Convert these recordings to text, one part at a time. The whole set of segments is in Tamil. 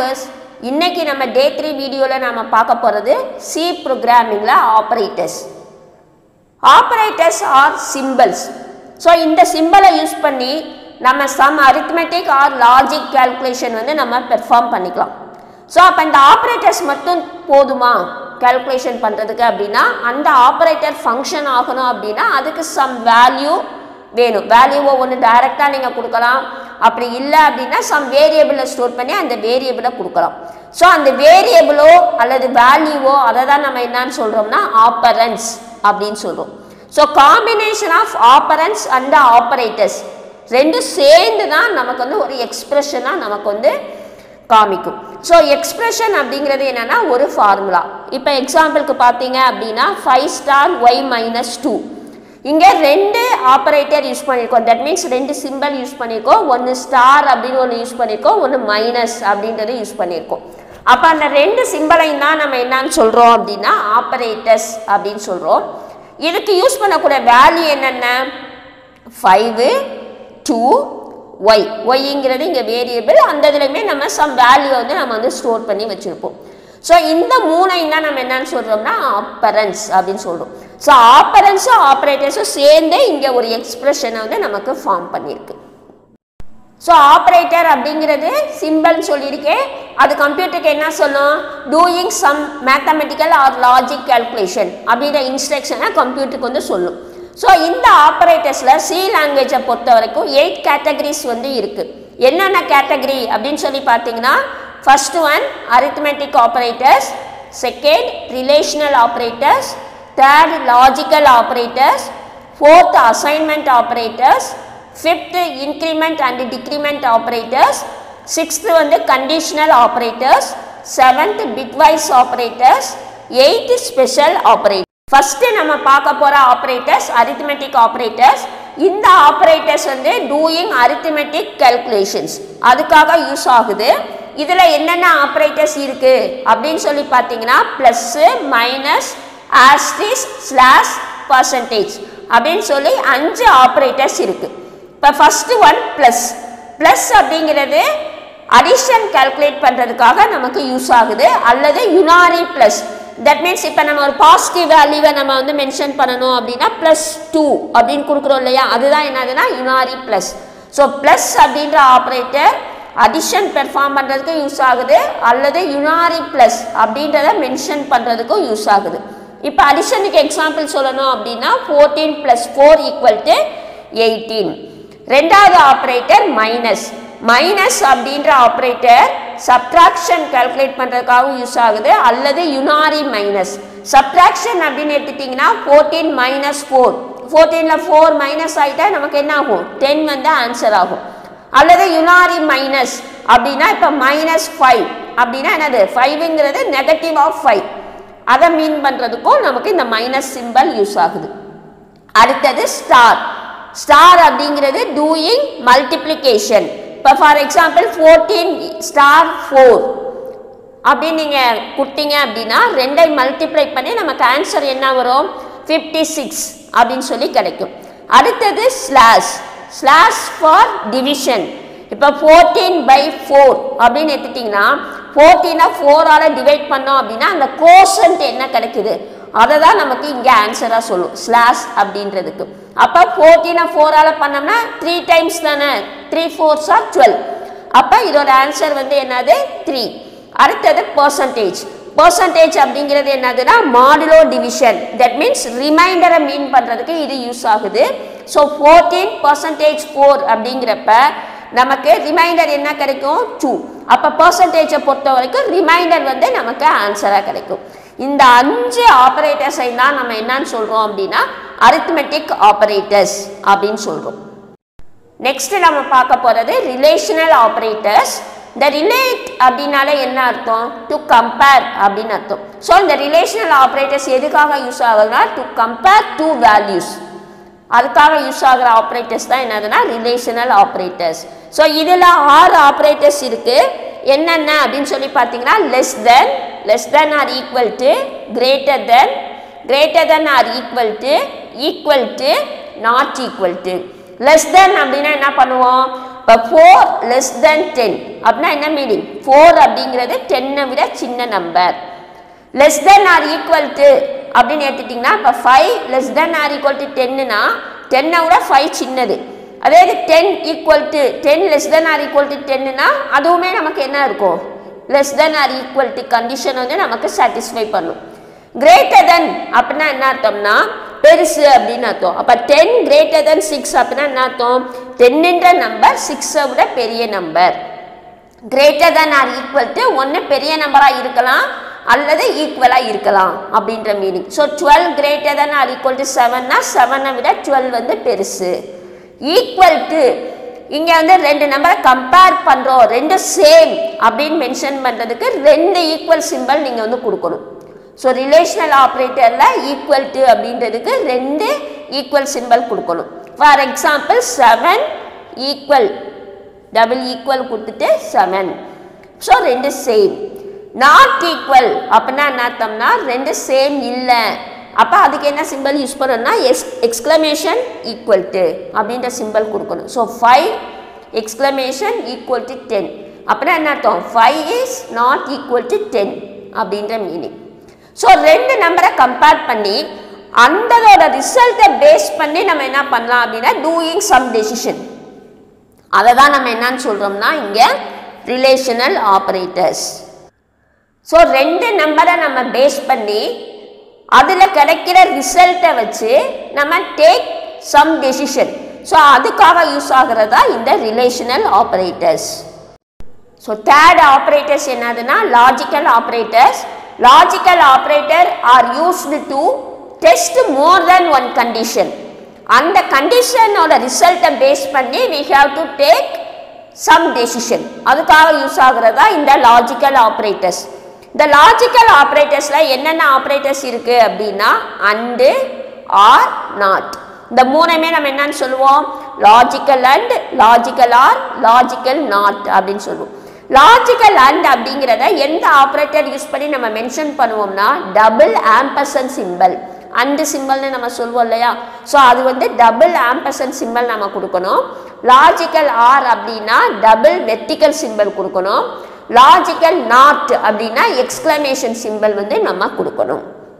viewers, இன்னைக்கு நம்ம day 3 வீடியோல நாம பார்க்க போறது C programmingல operators. Operators are symbols. So இந்த symbol யூஸ் பண்ணி நம்ம some arithmetic or logic calculation வந்து நம்ம perform பண்ணிக்கலாம். So அப்ப இந்த operators மட்டும் போதுமா calculation பண்றதுக்கு அப்படினா அந்த operator function ஆகணும் அப்படினா அதுக்கு some value வேணும். வேல்யூவை ஒன்று டைரக்டா நீங்க கொடுக்கலாம். அப்படி இல்ல அப்படினா some variable ஸ்டோர் பண்ணி அந்த வேரியபிளை கொடுக்கலாம். சோ அந்த வேரியபிளோ அல்லது வேல்யூவோ அத தான் நம்ம என்னன்னு சொல்றோம்னா ஆப்பரண்ட்ஸ் அப்படினு சொல்றோம். So combination of operands and operators ரெண்டு சேர்ந்து தான் நமக்கு வந்து ஒரு எக்ஸ்பிரஷனா நமக்கு வந்து காமிக்கும். சோ எக்ஸ்பிரஷன் அப்படிங்கிறது என்னன்னா ஒரு ஃபார்முலா. இப்போ எக்ஸாம்பிளுக்கு பாத்தீங்க அப்படினா 5 star y minus 2 இங்க ரெண்டு ஆபரேட்டர் யூஸ் பண்ணிருக்கோம். தட் மீன்ஸ் ரெண்டு சிம்பல் யூஸ் பண்ணிருக்கோம். ஒன்னு ஸ்டார் அப்படினு ஒன்னு யூஸ் பண்ணிருக்கோம், ஒன்னு மைனஸ் அப்படிங்கறது யூஸ் பண்ணிருக்கோம். அப்ப அந்த ரெண்டு சிம்பலையும் தான் நம்ம என்னன்னு சொல்றோம் அப்படினா ஆபரேட்டர்ஸ் அப்படினு சொல்றோம். இதுக்கு யூஸ் பண்ணக்கூடிய வேல்யூ என்னன்னா 5 2 y yங்கிறது இங்க வேரியபிள். அந்த இதுலயுமே நம்ம சம் வேல்யூ வந்து நம்ம வந்து ஸ்டோர் பண்ணி வச்சிருப்போம். சோ இந்த மூணையும் தான் நம்ம என்னன்னு சொல்றோம்னா ஆப்பரண்ட்ஸ் அப்படினு சொல்றோம். சோ ஆப்பரண்ட்ஸ் ஆபரேட்டர்ஸ் சேர்ந்து இங்க ஒரு எக்ஸ்பிரஷனை வந்து நமக்கு ஃபார்ம் பண்ணிருக்கு. சோ ஆபரேட்டர் அப்படிங்கிறது சிம்பல் சொல்லிருக்கேன். அது கம்ப்யூட்டருக்கு என்ன சொல்லும்? Doing some mathematical or logic calculation அப்படிங்கிற இன்ஸ்ட்ரக்ஷனை கம்ப்யூட்டருக்கு வந்து சொல்லும். சோ இந்த ஆபரேட்டர்ஸ்ல சி லாங்குவேஜை பொறுத்த வரைக்கும் 8 கேட்டகரிஸ் வந்து இருக்கு. என்னென்ன கேட்டகரி அப்படின்னு சொல்லி பார்த்தீங்கன்னா first one arithmetic operators, second relational operators, third logical operators, fourth assignment operators, fifth increment and decrement operators, sixth வந்து conditional operators, seventh bitwise operators, eighth special operators. first நம்ம பார்க்க போற operators arithmetic operators. இந்த operators வந்து doing arithmetic calculations அதுக்காக யூஸ் ஆகுது. இதுல என்னென்ன ஆபரேட்டர்ஸ் இருக்கு அப்படினு சொல்லி பாத்தீங்கன்னா plus minus asterisk slash percentage அப்படினு சொல்லி 5 ஆபரேட்டர்ஸ் இருக்கு. இப்ப ஃபர்ஸ்ட் ஒன் பிளஸ். பிளஸ் அப்படிங்கிறது அடிஷன் கால்குலேட் பண்றதுக்காக நமக்கு யூஸ் ஆகுது அல்லது யுனாரி பிளஸ். தட் மீன்ஸ் இப்ப நம்ம ஒரு பாசிட்டிவ் வேல்யூவை நம்ம வந்து மென்ஷன் பண்ணணும் அப்படின்னா +2 அப்படின்னு கொடுக்குறோம் இல்லையா, அதுதான் என்னதுன்னா யுனாரி பிளஸ். ஸோ பிளஸ் அப்படின்ற ஆபரேட்டர் அடிஷன் பெர்ஃபார்ம் பண்றதுக்கு யூஸ் ஆகுது அல்லது யுனாரி பிளஸ் அப்படின்றத மென்ஷன் பண்றதுக்கும் யூஸ் ஆகுது. இப்போ அடிஷனுக்கு எக்ஸாம்பிள் சொல்லணும் அப்படின்னா 14 + 4 = 18. ரெண்டாவது ஆபரேட்டர் மைனஸ். மைனஸ் அப்படின்ற ஆபரேட்டர் சப்ட்ராக்ஷன் கால்குலேட் பண்றதுக்காகவும் யூஸ் ஆகுது அல்லது யுனாரி மைனஸ். சப்ட்ராக்ஷன் அப்படின்னு எடுத்துட்டீங்கன்னா 14 - 4 14ல 4 மைனஸ் ஆயிட்டா நமக்கு என்ன ஆகும்? 10 வந்து ஆன்சர் ஆகும். அல்லது யுனாரி மைனஸ் அப்படின்னா இப்போ -5 அப்படின்னா என்னது? 5ங்கிறது நெகட்டிவ் ஆஃப் 5 அதை மீன் பண்றதுக்கும் நமக்கு இந்த மைனஸ் சிம்பல் யூஸ் ஆகுது. அடுத்தது ஸ்டார். ஸ்டார் அப்படிங்கிறது டூயிங் மல்டிப்ளிகேஷன். இப்போ ஃபார் எக்ஸாம்பிள் 14 * 4 அப்படின்னு நீங்க கொடுத்தீங்க அப்படின்னா 2ஐ மல்டிப்ளை பண்ணி நமக்கு ஆன்சர் என்ன வரும்? 56 அப்படின்னு சொல்லி கிடைக்கும். அடுத்தது ஸ்லாஷ். Slash for division. இப்போ 14/4 அப்படின்னு எடுத்துட்டீங்கன்னா 14 4ஆல டிவைட் பண்ணோம் அப்படின்னா அந்த கோஷன்ட் என்ன கிடைக்குது அதை தான் நமக்கு இங்கே ஆன்சராக சொல்லும் ஸ்லாஷ் அப்படின்றதுக்கு. அப்போ 14 4ஆல பண்ணோம்னா 3 டைம்ஸ் தானே, 3 4s are 12. அப்போ இதோட ஆன்சர் வந்து என்னது? 3. அடுத்தது பர்சன்டேஜ். பர்சன்டேஜ் அப்படிங்கிறது என்னதுன்னா மாடுலோ டிவிஷன். தட் மீன்ஸ் ரிமைண்டரை மீன் பண்றதுக்கு இது யூஸ் ஆகுது. ஸோ 14% 4 அப்படிங்கிறப்ப நமக்கு ரிமைண்டர் என்ன கிடைக்கும்? 2. அப்போ பர்சன்டேஜை பொறுத்த வரைக்கும் ரிமைண்டர் வந்து நமக்கு ஆன்சராக கிடைக்கும். இந்த 5 ஆபரேட்டர்ஸை தான் நம்ம என்னன்னு சொல்றோம் அப்படின்னா அரித்மெட்டிக் ஆபரேட்டர்ஸ் அப்படின்னு சொல்றோம். நெக்ஸ்ட் நம்ம பார்க்க போறது ரிலேஷனல் ஆபரேட்டர்ஸ். இந்த ரிலேட் அப்படின்னாலே என்ன அர்த்தம்? டு கம்பேர் அப்படின்னு அர்த்தம். ஸோ இந்த ரிலேஷனல் ஆபரேட்டர்ஸ் எதுக்காக யூஸ் ஆகுதுன்னா டு கம்பேர் 2 வேல்யூஸ் அதுக்காக யூஸ் ஆகிற ஆபரேட்டர்ஸ் தான் என்னதுன்னா ரிலேஷனல் ஆபரேட்டர்ஸ். ஸோ இதில் 6 ஆபரேட்டர்ஸ் இருக்கு. என்னென்ன அப்படின்னு சொல்லி பார்த்தீங்கன்னா less than or equal to, greater than or equal to, not equal to. Less than அப்படின்னா என்ன பண்ணுவோம்? இப்போ 4 less than 10 அப்படின்னா என்ன மீனிங்? 4 அப்படிங்கிறது 10 விட சின்ன number. less than or equal to அப்படின்னு எடுத்துட்டிங்கன்னா இப்போ 5 less than or equal to 10னா 10 விட 5 சின்னது. அதே இது 10 equal to 10 less than or equal to 10னா அதுவுமே நமக்கு என்ன இருக்கும்? less than or equal to condition வந்து நமக்கு சாட்டிஸ்ஃபை பண்ணும். greater than அப்படின்னா என்ன அர்த்தம்னா பெருசு அப்படின்னு அர்த்தம். அப்போ 10 greater than 6 அப்படின்னா என்ன அர்த்தம்? 10ன்ற நம்பர் 6 விட பெரிய number. greater than or equal to ஒன்று பெரிய நம்பராக இருக்கலாம் அல்லது ஈக்குவலாக இருக்கலாம் அப்படின்ற meaning. So 12 greater than or equal to 7னா 7 விட 12 வந்து பெருசு. ஈக்குவல் டு இங்கே வந்து ரெண்டு நம்பரை கம்பேர் பண்ணுறோம், ரெண்டு சேம் அப்படின்னு மென்ஷன் பண்ணுறதுக்கு ரெண்டு ஈக்குவல் சிம்பிள் நீங்கள் வந்து கொடுக்கணும். ஸோ ரிலேஷனல் ஆப்ரேட்டரில் ஈக்குவல் டு அப்படின்றதுக்கு ரெண்டு ஈக்குவல் சிம்பிள் கொடுக்கணும். For example 7 equal double equal கொடுத்துட்டு 7. ஸோ ரெண்டு சேம். நாட் ஈக்குவல் அப்படின்னா என்ன அர்த்தம்னா ரெண்டு சேம் இல்லை. அப்போ அதுக்கு என்ன சிம்பிள் யூஸ் பண்ணணும்னா எக்ஸ்க்ளமேஷன் ஈக்குவல் டு அப்படின்ற சிம்பிள் கொடுக்கணும். ஸோ 5 எக்ஸ்க்ளமேஷன் ஈக்குவல் டு 10 அப்படின்னா என்ன அர்த்தம்? 5 இஸ் நாட் ஈக்குவல் டு 10 அப்படின்ற மீனிங். ஸோ ரெண்டு நம்பரை கம்பேர் பண்ணி அந்ததோட ரிசல்ட்டை பேஸ் பண்ணி நம்ம என்ன பண்ணலாம் அப்படின்னா டூயிங் சம் டெசிஷன். அதை தான் நம்ம என்னன்னு சொல்கிறோம்னா இங்கே ரிலேஷனல் ஆப்ரேட்டர்ஸ். ஸோ ரெண்டு நம்பரை நம்ம பேஸ் பண்ணி அதில் கிடைக்கிற ரிசல்ட்டை வச்சு நம்ம டேக் சம் டெசிஷன். ஸோ அதுக்காக யூஸ் ஆகிறதா இந்த relational operators. So third operators என்னதுன்னா logical operators. Logical operator are used to test more than one condition. அந்த கண்டிஷனோட ரிசல்ட்டை பேஸ் பண்ணி we have to take some decision. அதுக்காக யூஸ் ஆகிறதா இந்த லாஜிக்கல் ஆப்ரேட்டர்ஸ். இந்த லாஜிக்கல் ஆப்ரேட்டர்ஸில் என்னென்ன ஆப்ரேட்டர்ஸ் இருக்குது அப்படின்னா அண்டு, ஆர், நாட். இந்த மூணுமே நம்ம என்னன்னு சொல்லுவோம்? Logical and, logical or, logical not அப்படின்னு சொல்லுவோம். லாஜிக்கல் அண்ட் அப்படிங்கிறத எந்த ஆப்ரேட்டர் யூஸ் பண்ணி நம்ம மென்ஷன் பண்ணுவோம்னா டபுள் ஆம்பர்சன்ட் சிம்பிள். அண்டு சிம்பிள்னு நம்ம சொல்லுவோம் இல்லையா? ஸோ அது வந்து டபுள் ஆம்பர்சன்ட் சிம்பிள் நம்ம கொடுக்கணும். லாஜிக்கல் ஆர் அப்படின்னா டபுள் வெர்டிக்கல் சிம்பிள் கொடுக்கணும். லாஜிக்கல் நாட் அப்படின்னா எக்ஸ்க்ளமேஷன் சிம்பிள் வந்து நம்ம கொடுக்கணும்.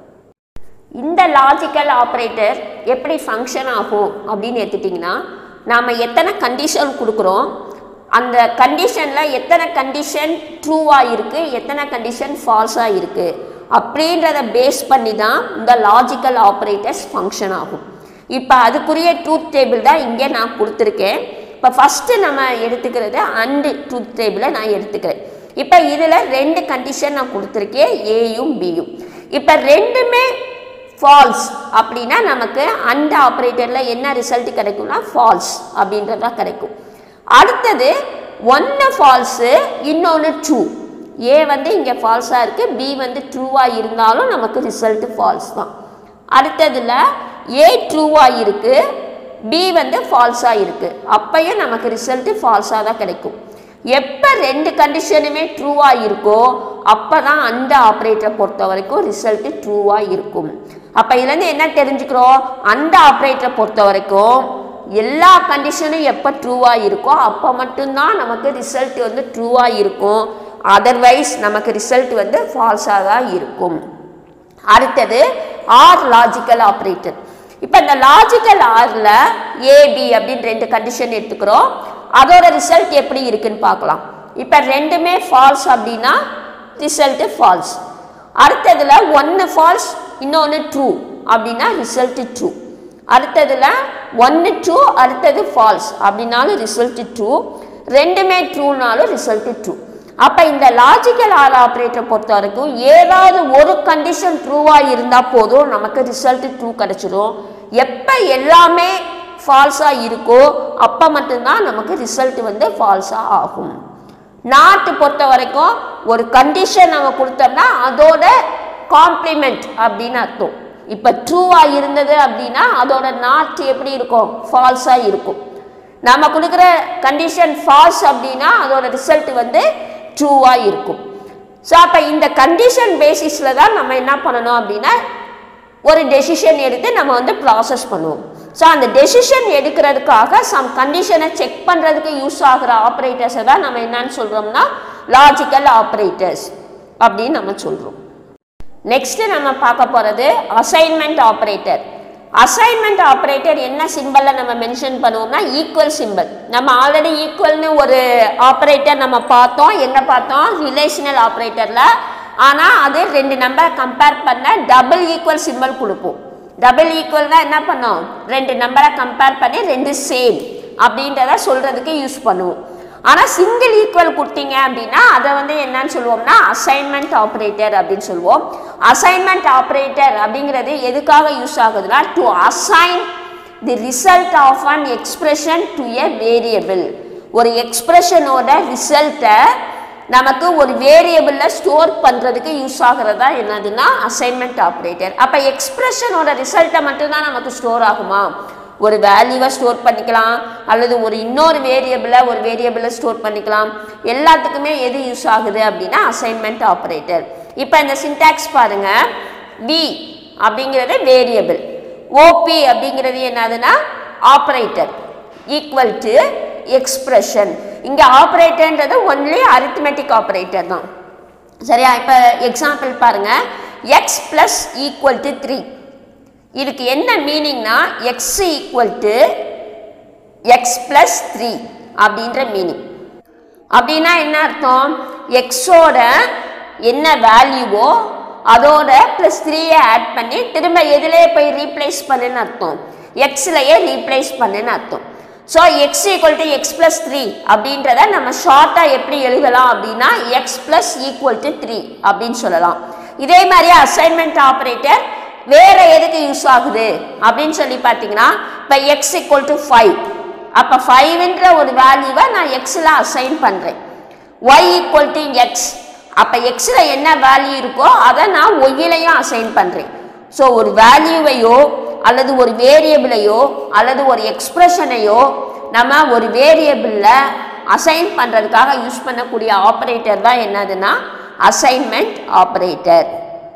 இந்த லாஜிக்கல் ஆப்ரேட்டர் எப்படி ஃபங்க்ஷன் ஆகும் அப்படின்னு எடுத்துட்டிங்கன்னா நாம் எத்தனை கண்டிஷன் கொடுக்குறோம், அந்த கண்டிஷனில் எத்தனை கண்டிஷன் ட்ரூவாக இருக்குது, எத்தனை கண்டிஷன் ஃபால்ஸாக இருக்குது அப்படின்றத பேஸ் பண்ணி தான் இந்த லாஜிக்கல் ஆப்ரேட்டர்ஸ் ஃபங்க்ஷன் ஆகும். இப்போ அதுக்குரிய ட்ரூத் டேபிள் தான் இங்கே நான் கொடுத்துருக்கேன். இப்போ ஃபஸ்ட்டு நம்ம எடுத்துக்கிறது அண்டு ட்ரூத் டேபிளை நான் எடுத்துக்கிறேன். இப்போ இதில் ரெண்டு கண்டிஷன் நான் கொடுத்துருக்கேன், ஏயும் பியும். இப்போ ரெண்டுமே ஃபால்ஸ் அப்படின்னா நமக்கு அண்ட் ஆப்ரேட்டரில் என்ன ரிசல்ட் கிடைக்கும்னா ஃபால்ஸ் அப்படின்றதா கிடைக்கும். அடுத்தது ஒன்று ஃபால்ஸு இன்னொன்று ட்ரூ. ஏ வந்து இங்கே ஃபால்ஸாக இருக்குது, பி வந்து ட்ரூவாக இருந்தாலும் நமக்கு ரிசல்ட்டு ஃபால்ஸ் தான். அடுத்ததில் ஏ ட்ரூவாக இருக்குது, பி வந்து ஃபால்ஸாக இருக்குது, அப்பையும் நமக்கு ரிசல்ட்டு ஃபால்ஸாக தான் கிடைக்கும். எப்போ ரெண்டு கண்டிஷனுமே ட்ரூவாக இருக்கோ அப்போ தான் அந்த ஆப்ரேட்டரை பொறுத்த வரைக்கும் ரிசல்ட்டு ட்ரூவாக இருக்கும். அப்போ இதுலேருந்து என்ன தெரிஞ்சுக்கிறோம்? அந்த ஆப்ரேட்டரை பொறுத்த வரைக்கும் எல்லா கண்டிஷனும் எப்போ ட்ரூவாக இருக்கோ அப்போ மட்டும்தான் நமக்கு ரிசல்ட் வந்து ட்ரூவாக இருக்கும். அதர்வைஸ் நமக்கு ரிசல்ட் வந்து ஃபால்ஸாக தான் இருக்கும். அடுத்தது ஆர் லாஜிக்கல் ஆப்ரேட்டர். இப்போ இந்த லாஜிக்கல் ஆரில் ஏபி அப்படின்னு ரெண்டு கண்டிஷன் எடுத்துக்கிறோம். அதோட ரிசல்ட் எப்படி இருக்குன்னு பார்க்கலாம். இப்போ ரெண்டுமே ஃபால்ஸ் அப்படின்னா ரிசல்ட்டு ஃபால்ஸ். அடுத்ததில் ஒன்று ஃபால்ஸ் இன்னொன்று ட்ரூ அப்படின்னா ரிசல்ட்டு ட்ரூ. அடுத்ததில் ஒன்று ட்ரூ அடுத்தது ஃபால்ஸ் அப்படின்னாலும் ரிசல்ட்டு ட்ரூ, ரெண்டுமே ட்ரூனாலும் ரிசல்ட்டு ட்ரூ. அப்போ இந்த லாஜிக்கல் ஆர் ஆப்ரேட்டரை பொறுத்த வரைக்கும் ஏதாவது ஒரு கண்டிஷன் ட்ரூவாக இருந்தால் போதும் நமக்கு ரிசல்ட்டு ட்ரூ கிடச்சிடும். எப்போ எல்லாமே ஃபால்ஸாக இருக்கோ அப்போ மட்டும்தான் நமக்கு ரிசல்ட் வந்து ஃபால்ஸாக ஆகும். நாட்டு பொறுத்த வரைக்கும் ஒரு கண்டிஷன் நம்ம கொடுத்தோம்னா அதோட காம்ப்ளிமெண்ட் அப்படின்னு அர்த்தம். இப்போ ட்ரூவாக இருந்தது அப்படின்னா அதோட நாட் எப்படி இருக்கும்? ஃபால்ஸாக இருக்கும். நம்ம கொடுக்குற கண்டிஷன் ஃபால்ஸ் அப்படின்னா அதோட ரிசல்ட் வந்து ட்ரூவாக இருக்கும். ஸோ அப்போ இந்த கண்டிஷன் பேசிஸில் தான் நம்ம என்ன பண்ணணும் அப்படின்னா ஒரு டெசிஷன் எடுத்து நம்ம வந்து ப்ராசஸ் பண்ணுவோம். ஸோ அந்த டெசிஷன் எடுக்கிறதுக்காக சம் கண்டிஷனை செக் பண்ணுறதுக்கு யூஸ் ஆகிற ஆப்ரேட்டர்ஸை தான் நம்ம என்னன்னு சொல்கிறோம்னா லாஜிக்கல் ஆப்ரேட்டர்ஸ் அப்படின்னு நம்ம சொல்கிறோம். நெக்ஸ்ட்டு நம்ம பார்க்க போகிறது அசைன்மெண்ட் ஆப்ரேட்டர். அசைன்மெண்ட் ஆப்ரேட்டர் என்ன சிம்பிளில் நம்ம மென்ஷன் பண்ணுவோம்னா ஈக்குவல் சிம்பிள். நம்ம ஆல்ரெடி ஈக்குவல்னு ஒரு ஆப்ரேட்டர் நம்ம பார்த்தோம். எங்கே பார்த்தோம்? ரிலேஷனல் ஆப்ரேட்டரில். ஆனால் அது ரெண்டு நம்பரை கம்பேர் பண்ண டபுள் ஈக்குவல் சிம்பிள் கொடுப்போம். டபுள் ஈக்குவல்னா என்ன பண்ணோம்? ரெண்டு நம்பரை கம்பேர் பண்ணி ரெண்டு சேம் அப்படின்றத சொல்கிறதுக்கு யூஸ் பண்ணுவோம். ஆனால் சிங்கிள் ஈக்குவல் கொடுத்தீங்க அப்படின்னா அதை வந்து என்னன்னு சொல்லுவோம்னா அசைன்மெண்ட் ஆப்ரேட்டர் அப்படின்னு சொல்லுவோம். அசைன்மெண்ட் ஆப்ரேட்டர் அப்படிங்கிறது எதுக்காக யூஸ் ஆகுதுன்னா to assign the result of an expression to a variable. ஒரு எக்ஸ்பிரஷனோட ரிசல்ட்டை நமக்கு ஒரு வேரியபிளில் ஸ்டோர் பண்ணுறதுக்கு யூஸ் ஆகிறதா என்னதுன்னா அசைன்மெண்ட் ஆப்ரேட்டர். அப்போ எக்ஸ்பிரஷனோட ரிசல்ட்டை மட்டும்தான் நமக்கு ஸ்டோர் ஆகுமா? ஒரு வேல்யூவை ஸ்டோர் பண்ணிக்கலாம், அல்லது ஒரு இன்னொரு வேரியபிளை ஸ்டோர் பண்ணிக்கலாம். எல்லாத்துக்குமே எது யூஸ் ஆகுது அப்படின்னா அசைன்மெண்ட் ஆப்ரேட்டர். இப்போ இந்த சின்டாக்ஸ் பாருங்க. வி அப்படிங்கிறது வேரியபிள், ஓபி அப்படிங்கிறது என்னதுன்னா ஆப்ரேட்டர், ஈக்குவல் டு எக்ஸ்பிரஷன். இங்கே ஆப்ரேட்டர்ன்றது ஒன்லி அரித்மெட்டிக் ஆப்ரேட்டர் தான். சரியா? இப்போ எக்ஸாம்பிள் பாருங்க. X plus equal to 3. இதுக்கு என்ன மீனிங்னா x equal to x plus 3 அப்படின்ற மீனிங். அப்படின்னா என்ன அர்த்தம்? எக்ஸோட என்ன வேல்யூவோ அதோட ப்ளஸ் 3யை ஆட் பண்ணி திரும்ப எதுலேயே போய் ரீப்ளேஸ் பண்ணுன்னு அர்த்தம், எக்ஸ்லையே ரீப்ளேஸ் பண்ணுன்னு அர்த்தம். So x equal to x plus 3 அப்படின்றத நம்ம ஷார்ட்டாக எப்படி எழுதலாம் அப்படின்னா எக்ஸ் பிளஸ் ஈக்குவல் டு 3 அப்படின்னு சொல்லலாம். இதே மாதிரி அசைன்மெண்ட் ஆப்ரேட்டர் வேற எதுக்கு யூஸ் ஆகுது அப்படின்னு சொல்லி பார்த்தீங்கன்னா இப்போ எக்ஸ் ஈக்குவல் டு 5. அப்போ 5ன்ற ஒரு வேல்யூவை நான் எக்ஸில் அசைன் பண்ணுறேன். Y equal to x. அப்போ எக்ஸில் என்ன வேல்யூ இருக்கோ அதை நான் ஒய்யிலையும் அசைன் பண்ணுறேன். ஸோ ஒரு வேல்யூவையோ அல்லது ஒரு வேரியபிளையோ அல்லது ஒரு எக்ஸ்பிரஷனையோ நம்ம ஒரு வேரியபிளில் அசைன் பண்ணுறதுக்காக யூஸ் பண்ணக்கூடிய ஆப்ரேட்டர் தான் என்னதுன்னா அசைன்மெண்ட் ஆப்ரேட்டர்.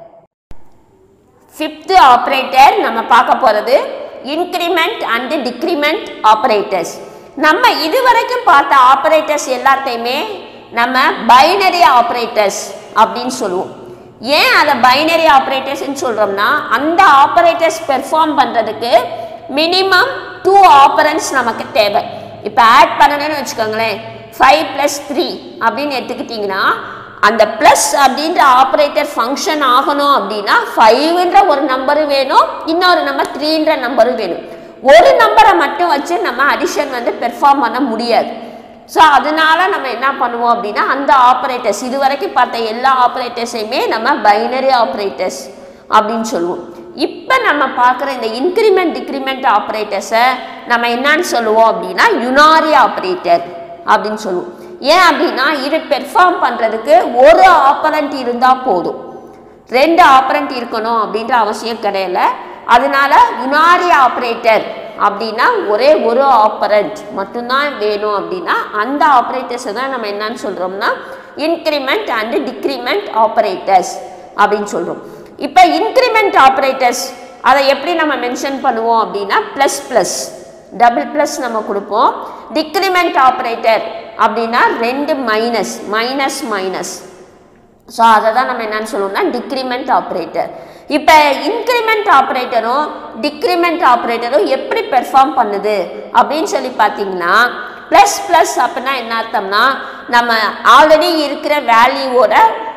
ஃபிஃப்த் ஆப்ரேட்டர் நம்ம பார்க்க போகிறது இன்க்ரிமெண்ட் அண்ட் டிக்ரிமெண்ட் ஆப்ரேட்டர்ஸ். நம்ம இதுவரைக்கும் பார்த்த ஆப்ரேட்டர்ஸ் எல்லாத்தையுமே நம்ம பைனரி ஆப்ரேட்டர்ஸ் அப்படின்னு சொல்லுவோம். ஏன் அதை பைனரி ஆப்ரேட்டர்ஸ்ன்னு சொல்கிறோம்னா அந்த ஆப்ரேட்டர்ஸ் பெர்ஃபார்ம் பண்ணுறதுக்கு மினிமம் 2 ஆப்பரன்ஸ் நமக்கு தேவை. இப்போ ஆட் பண்ணணும்னு வச்சுக்கோங்களேன், 5 + 3 அப்படின்னு எடுத்துக்கிட்டிங்கன்னா அந்த ப்ளஸ் அப்படின்ற ஆப்ரேட்டர் ஃபங்க்ஷன் ஆகணும் அப்படின்னா 5ன்ற ஒரு நம்பரு வேணும், இன்னொரு நம்பர் 3ன்ற நம்பரும் வேணும். ஒரு நம்பரை மட்டும் வச்சு நம்ம அடிஷன் வந்து பெர்ஃபார்ம் பண்ண முடியாது. ஸோ அதனால நம்ம என்ன பண்ணுவோம் அப்படின்னா அந்த ஆப்ரேட்டர்ஸ் இதுவரைக்கும் பார்த்த எல்லா ஆப்ரேட்டர்ஸையுமே நம்ம பைனரி ஆப்ரேட்டர்ஸ் அப்படின்னு சொல்லுவோம். இப்போ நம்ம பார்க்குற இந்த இன்க்ரிமெண்ட் டிக்ரிமெண்ட் ஆப்ரேட்டர்ஸை நம்ம என்னன்னு சொல்லுவோம் அப்படின்னா யுனாரி ஆப்ரேட்டர் அப்படின்னு சொல்லுவோம். ஏன் அப்படின்னா இது பெர்ஃபார்ம் பண்ணுறதுக்கு ஒரு ஆப்பரண்ட் இருந்தால் போதும், 2 ஆப்பரண்ட் இருக்கணும் அப்படின்ற அவசியம் கிடையாது. அதனால யுனாரி ஆப்ரேட்டர் அப்படின்னா ஒரே ஒரு ஆப்பரண்ட் மட்டும்தான் வேணும். அப்படின்னா அந்த ஆப்ரேட்டர்ஸை தான் நம்ம என்னன்னு சொல்கிறோம்னா இன்க்ரிமெண்ட் அண்ட் டிக்ரிமெண்ட் ஆப்ரேட்டர்ஸ் அப்படின்னு சொல்கிறோம். இப்போ இன்க்ரிமெண்ட் ஆப்ரேட்டர்ஸ் அதை எப்படி நம்ம மென்ஷன் பண்ணுவோம் அப்படின்னா ப்ளஸ் ப்ளஸ் டபுள் ப்ளஸ் நம்ம கொடுப்போம். டிக்ரிமெண்ட் ஆப்ரேட்டர் அப்படின்னா 2 மைனஸ் மைனஸ் மைனஸ். ஸோ அதை தான் நம்ம என்னன்னு சொல்லுவோம்னா டிக்ரிமெண்ட் ஆப்ரேட்டர். இப்போ இன்க்ரிமெண்ட் ஆப்ரேட்டரும் டிக்ரிமெண்ட் ஆப்ரேட்டரும் எப்படி பெர்ஃபார்ம் பண்ணுது அப்படின்னு சொல்லி பார்த்தீங்கன்னா ப்ளஸ் ப்ளஸ் அப்படின்னா என்ன அர்த்தம்னா நம்ம ஆல்ரெடி இருக்கிற வேல்யூவோட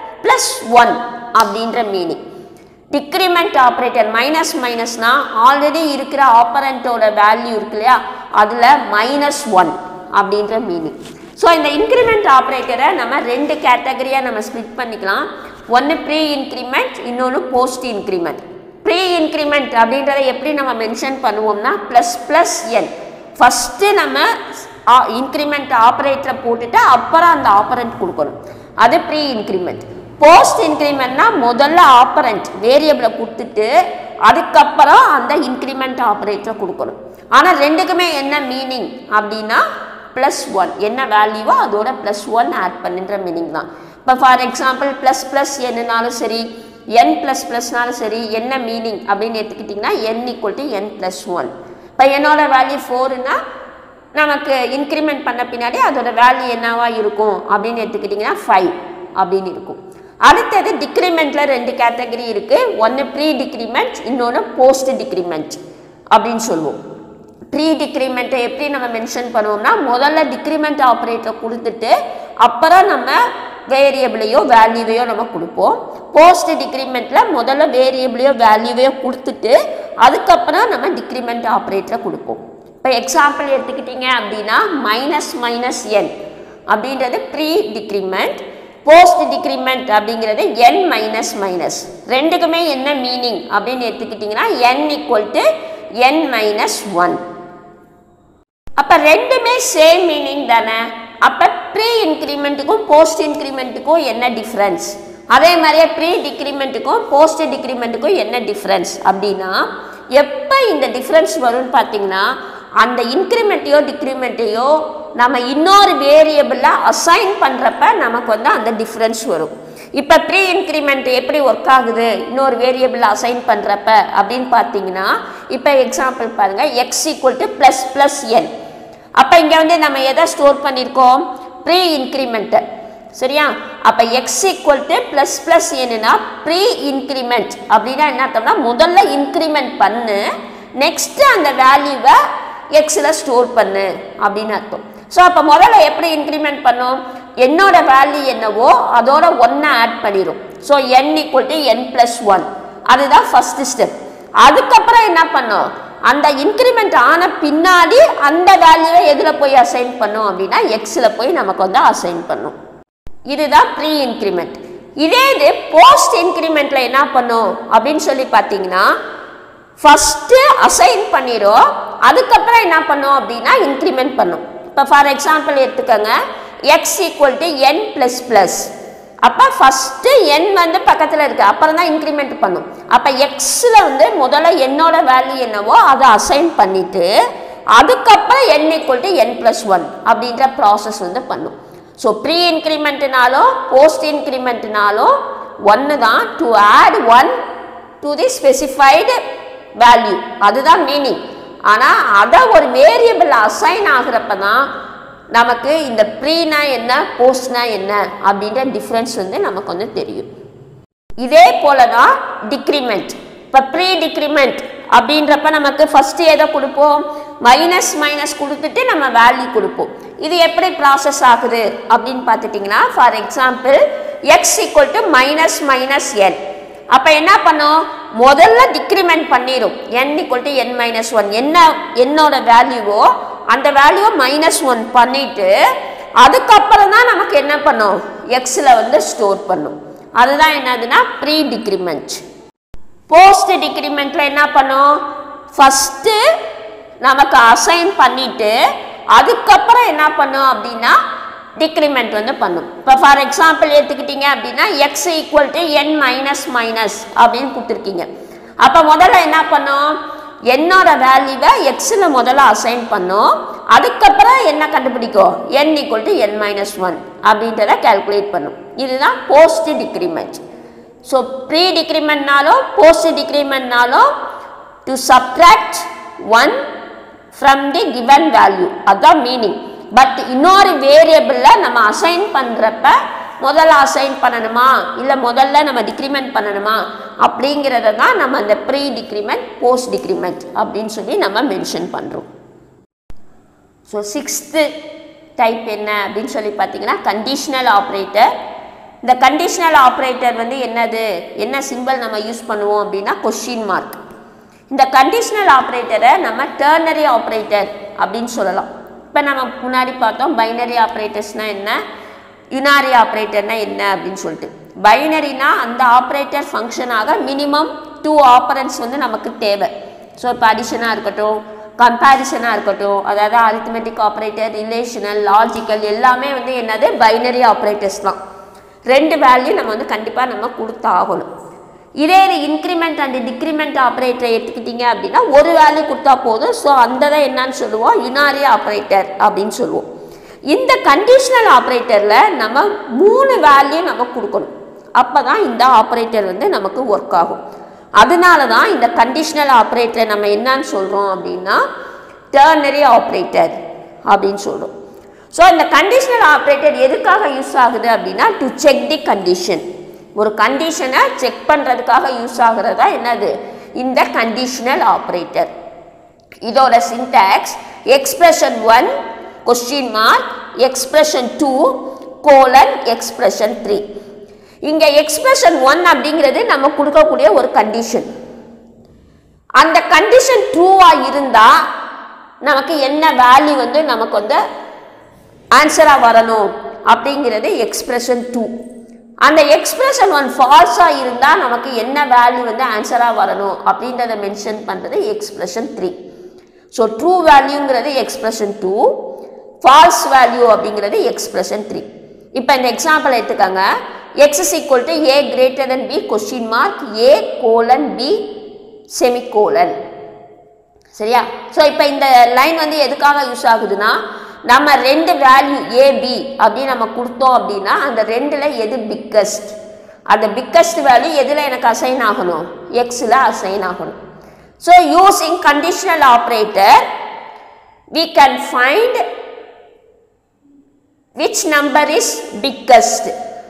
+1 அப்படின்ற மீனிங். டிக்ரிமெண்ட் ஆப்ரேட்டர் மைனஸ் மைனஸ்னா ஆல்ரெடி இருக்கிற ஆப்பரண்ட்டோட வேல்யூ இருக்கு இல்லையா அதில் -1 அப்படின்ற மீனிங். ஸோ இந்த இன்க்ரிமெண்ட் ஆப்ரேட்டரை நம்ம 2 கேட்டகரியாக நம்ம ஸ்ப்ளிட் பண்ணிக்கலாம். ஒன்று ப்ரீ இன்க்ரிமெண்ட், இன்னொன்று போஸ்ட் இன்க்ரிமெண்ட். ப்ரீ இன்க்ரிமெண்ட் அப்படின்றத எப்படி நம்ம மென்ஷன் பண்ணுவோம்னா ++n. ஃபஸ்ட்டு நம்ம இன்க்ரிமெண்ட் ஆப்ரேட்டரை போட்டுட்டு அப்புறம் அந்த ஆப்பரண்ட் கொடுக்கணும், அது ப்ரீ இன்க்ரிமெண்ட். போஸ்ட் இன்க்ரிமெண்ட்னா முதல்ல ஆப்பரண்ட் வேரியபிளை கொடுத்துட்டு அதுக்கப்புறம் அந்த இன்க்ரிமெண்ட் ஆப்ரேட்டரை கொடுக்கணும். ஆனால் ரெண்டுக்குமே என்ன மீனிங் அப்படின்னா +1 என்ன வேல்யூவோ அதோட +1 ஆட் பண்ணுன்ற மீனிங் தான். இப்போ ஃபார் எக்ஸாம்பிள் ++nனாலும் சரி n++னாலும் சரி என்ன மீனிங் அப்படின்னு எடுத்துக்கிட்டிங்கன்னா n = n+1. இப்போ என்னோட வேல்யூ 4னா நமக்கு இன்க்ரிமெண்ட் பண்ண பின்னாடி அதோட வேல்யூ என்னவா இருக்கும் அப்படின்னு எடுத்துக்கிட்டிங்கன்னா 5 அப்படின்னு இருக்கும். அடுத்தது டிக்ரிமெண்ட்டில் 2 கேட்டகரி இருக்குது. ஒன்று ப்ரீ டிக்ரிமெண்ட், இன்னொன்று போஸ்ட் டிக்ரிமெண்ட் அப்படின்னு சொல்லுவோம். ப்ரீ டிக்ரிமெண்ட்டை எப்படி நம்ம மென்ஷன் பண்ணுவோம்னா முதல்ல டிக்ரிமெண்ட் ஆப்ரேட்டரை கொடுத்துட்டு அப்புறம் நம்ம வேரியபிளையோ வேல்யூவையோ நம்ம கொடுப்போம். போஸ்ட் டிக்ரிமெண்ட்டில் முதல்ல வேரியபிளையோ வேல்யூவையோ கொடுத்துட்டு அதுக்கப்புறம் நம்ம டிக்ரிமெண்ட் ஆப்ரேட்டரை கொடுப்போம். இப்போ எக்ஸாம்பிள் எடுத்துக்கிட்டிங்க அப்படின்னா -n அப்படின்றது ப்ரீ டிக்ரிமெண்ட், போஸ்ட் டிக்ரிமெண்ட் அப்படிங்கிறது n - ரெண்டுக்குமே என்ன மீனிங் அப்படின்னு எடுத்துக்கிட்டிங்கன்னா n = n - 1. அப்போ ரெண்டுமே சேம் மீனிங் தானே. அப்போ ப்ரீ இன்க்ரிமெண்ட்டுக்கும் போஸ்ட் இன்க்ரிமெண்ட்டுக்கும் என்ன டிஃப்ரென்ஸ், அதே மாதிரியே ப்ரீ டிக்ரிமெண்ட்டுக்கும் போஸ்ட் டிக்ரிமெண்ட்டுக்கும் என்ன டிஃப்ரென்ஸ் அப்படின்னா எப்போ இந்த டிஃப்ரென்ஸ் வரும்னு பார்த்தீங்கன்னா அந்த இன்க்ரிமெண்ட்டையோ டிக்ரிமெண்ட்டையோ நம்ம இன்னொரு வேரியபிளில் அசைன் பண்ணுறப்ப நமக்கு வந்து அந்த டிஃப்ரென்ஸ் வரும். இப்போ ப்ரீ இன்க்ரிமெண்ட் எப்படி ஒர்க் ஆகுது இன்னொரு வேரியபிளில் அசைன் பண்ணுறப்ப அப்படின்னு பார்த்தீங்கன்னா இப்போ எக்ஸாம்பிள் பாருங்கள் x = ++n. அப்போ இங்கே வந்து நம்ம எதை ஸ்டோர் பண்ணியிருக்கோம், ப்ரீ இன்க்ரிமெண்ட்டை, சரியா. அப்போ x = ++nனா ப்ரீ இன்க்ரிமெண்ட் அப்படின்னா என்ன அர்த்தம்னா முதல்ல இன்க்ரிமெண்ட் பண்ணு, நெக்ஸ்ட்டு அந்த வேல்யூவை எக்ஸில் ஸ்டோர் பண்ணு அப்படின்னு அர்த்தம். ஸோ அப்போ முதல்ல எப்படி இன்க்ரிமெண்ட் பண்ணும், என்னோட வேல்யூ என்னவோ அதோட 1 ஆட் பண்ணிடும். ஸோ n = n+1 அதுதான் ஃபஸ்ட்டு ஸ்டெப். அதுக்கப்புறம் என்ன பண்ணும், அந்த இன்க்ரிமெண்ட் ஆன பின்னாடி அந்த வேல்யூவை எதில் போய் அசைன் பண்ணும் அப்படின்னா எக்ஸில் போய் நமக்கு வந்து அசைன் பண்ணும். இதுதான் ப்ரீ இன்க்ரிமெண்ட். இதே இது போஸ்ட் இன்க்ரிமெண்ட்டில் என்ன பண்ணும் அப்படின்னு சொல்லி பார்த்தீங்கன்னா ஃபஸ்ட்டு அசைன் பண்ணிடும், அதுக்கப்புறம் என்ன பண்ணும் அப்படின்னா இன்க்ரிமெண்ட் பண்ணும். இப்போ ஃபார் எக்ஸாம்பிள் எடுத்துக்கோங்க x = n++. அப்போ ஃபஸ்ட்டு n வந்து பக்கத்தில் இருக்குது, அப்புறம் தான் இன்க்ரிமெண்ட் பண்ணும். அப்போ எக்ஸில் வந்து முதல்ல என்னோட வேல்யூ என்னவோ அதை அசைன் பண்ணிவிட்டு அதுக்கப்புறம் n = n+1 அப்படின்ற ப்ராசஸ் வந்து பண்ணும். ஸோ ப்ரீ இன்க்ரிமெண்ட்னாலும் போஸ்ட் இன்க்ரிமெண்ட்னாலும் ஒன்று தான், to add 1 to the specified value, அதுதான் மீனிங். ஆனால் அதை ஒரு வேரியபிள் அசைன் ஆகிறப்ப தான் நமக்கு இந்த ப்ரீனா என்ன போஸ்ட்னா என்ன அப்படின்ற டிஃப்ரென்ஸ் வந்து நமக்கு வந்து தெரியும். இதே போல தான் டிக்ரிமெண்ட். இப்போ ப்ரீ டிக்ரிமெண்ட் அப்படின்றப்ப நமக்கு ஃபஸ்ட்டு எதை கொடுப்போம், மைனஸ் கொடுத்துட்டு நம்ம வேல்யூ கொடுப்போம். இது எப்படி ப்ராசஸ் ஆகுது அப்படின்னு பார்த்துட்டிங்கன்னா ஃபார் எக்ஸாம்பிள் x = -n. அப்போ என்ன பண்ணும், முதல்ல டிக்ரிமெண்ட் பண்ணிடும் n = n-1. என்ன என்னோட வேல்யூவோ அந்த வேல்யூவை -1 பண்ணிட்டு அதுக்கப்புறம் தான் நமக்கு என்ன பண்ணும் எக்ஸில் வந்து ஸ்டோர் பண்ணும். அதுதான் என்னதுன்னா ப்ரீ டிக்ரிமெண்ட். போஸ்ட் டிக்ரிமெண்ட்டில் என்ன பண்ணும், ஃபஸ்ட்டு நமக்கு அசைன் பண்ணிவிட்டு அதுக்கப்புறம் என்ன பண்ணும் அப்படின்னா டிக்ரிமெண்ட் வந்து பண்ணும். இப்போ ஃபார் எக்ஸாம்பிள் எடுத்துக்கிட்டிங்க அப்படின்னா x = n - அப்படின்னு கொடுத்துருக்கீங்க. அப்போ முதல்ல என்ன பண்ணும், என்னோட வேல்யூவை எக்ஸில் முதல்ல அசைன் பண்ணும், அதுக்கப்புறம் என்ன கண்டுபிடிக்கும் n = n-1 அப்படின்றத கால்குலேட் பண்ணும். இதுதான் போஸ்ட் டிக்ரிமெண்ட். ஸோ ப்ரீ டிக்ரிமெண்ட்னாலும் போஸ்ட் டிக்ரிமெண்ட்னாலும் to subtract 1 from the given value, அதுதான் மீனிங். பட் இன்னொரு வேரியபிளில் நம்ம அசைன் பண்ணுறப்ப முதல்ல அசைன் பண்ணணுமா இல்லை முதல்ல நம்ம டிக்ரிமெண்ட் பண்ணணுமா அப்படிங்கிறத தான் நம்ம அந்த ப்ரீ டிக்ரிமெண்ட் போஸ்ட் டிக்ரிமெண்ட் அப்படின்னு சொல்லி நம்ம மென்ஷன் பண்ணுறோம். ஸோ 6th டைப் என்ன அப்படின்னு சொல்லி பார்த்தீங்கன்னா கண்டிஷனல் ஆப்ரேட்டர். இந்த கண்டிஷனல் ஆப்ரேட்டர் வந்து என்னது, என்ன சிம்பிள் நம்ம யூஸ் பண்ணுவோம் அப்படின்னா கொஸ்டின் மார்க். இந்த கண்டிஷனல் ஆப்ரேட்டரை நம்ம டெர்னரி ஆப்ரேட்டர் அப்படின்னு சொல்லலாம். இப்போ நம்ம முன்னாடி பார்த்தோம் பைனரி ஆப்ரேட்டர்ஸ்னால் என்ன, யுனாரி ஆப்ரேட்டர்னா என்ன அப்படின்னு சொல்லிட்டு. பைனரினா அந்த ஆப்ரேட்டர் ஃபங்க்ஷனாக மினிமம் 2 ஆப்பரன்ஸ் வந்து நமக்கு தேவை. ஸோ இப்போ அடிஷனாக இருக்கட்டும், கம்பேரிசனாக இருக்கட்டும், அதாவது அரித்மெட்டிக் ஆப்ரேட்டர், ரிலேஷனல், லாஜிக்கல் எல்லாமே வந்து என்னது பைனரி ஆப்ரேட்டர்ஸ் தான். 2 வேல்யூ நம்ம வந்து கண்டிப்பாக நம்ம கொடுத்தாகணும். இதே இன்க்ரிமெண்ட் அண்ட் டிக்ரிமெண்ட் ஆப்ரேட்டரை எடுத்துக்கிட்டிங்க அப்படின்னா ஒரு வேல்யூ கொடுத்தா போதும். ஸோ அந்த தான் என்னன்னு சொல்லுவோம் யுனாரி ஆப்ரேட்டர் அப்படின்னு சொல்லுவோம். இந்த கண்டிஷனல் ஆப்ரேட்டரில் நம்ம 3 வேல்யூ நம்ம கொடுக்கணும், அப்போ தான் இந்த ஆப்ரேட்டர் வந்து நமக்கு ஒர்க் ஆகும். அதனால தான் இந்த கண்டிஷனல் ஆப்ரேட்டரை நம்ம என்னன்னு சொல்கிறோம் அப்படின்னா டெர்னரி ஆப்ரேட்டர் அப்படின்னு சொல்கிறோம். ஸோ இந்த கண்டிஷனல் ஆப்ரேட்டர் எதுக்காக யூஸ் ஆகுது அப்படின்னா டு செக் தி கண்டிஷன். ஒரு கண்டிஷனை செக் பண்ணுறதுக்காக யூஸ் ஆகுறதா என்னது இந்த கண்டிஷனல் ஆப்ரேட்டர். இதோட syntax expression 1 question mark, expression 2 colon, expression 3. இங்கே எக்ஸ்பிரஷன் 1 அப்படிங்கிறது நம்ம கொடுக்கக்கூடிய ஒரு கண்டிஷன். அந்த கண்டிஷன் ட்ரூவாக இருந்தால் நமக்கு என்ன வேல்யூ வந்து நமக்கு வந்து ஆன்சராக வரணும் அப்படிங்கிறது எக்ஸ்பிரஷன் 2. அந்த எக்ஸ்பிரஷன் 1 ஃபால்ஸாக இருந்தால் நமக்கு என்ன வேல்யூ வந்து ஆன்சராக வரணும் அப்படின்றத மென்ஷன் பண்ணுறது எக்ஸ்பிரஷன் 3. ஸோ ட்ரூ வேல்யூங்கிறது எக்ஸ்பிரஷன் 2, ஃபால்ஸ் வேல்யூ அப்படிங்கிறது எக்ஸ்பிரஷன் 3. இப்போ இந்த எக்ஸாம்பிள் எடுத்துக்கோங்க. X is equal to a greater than b question mark a colon b semicolon. சரியா? ஸோ இப்போ இந்த லைன் வந்து எதுக்காக யூஸ் ஆகுதுன்னா நம்ம ரெண்டு வேல்யூ ஏபி அப்படின்னு நம்ம கொடுத்தோம் அப்படின்னா அந்த ரெண்டில் எது பிக்கஸ்ட், அந்த பிக்கஸ்ட் வேல்யூ எதில் எனக்கு அசைன் ஆகணும், எக்ஸில் அசைன் ஆகணும். So using conditional operator we can find which number is biggest.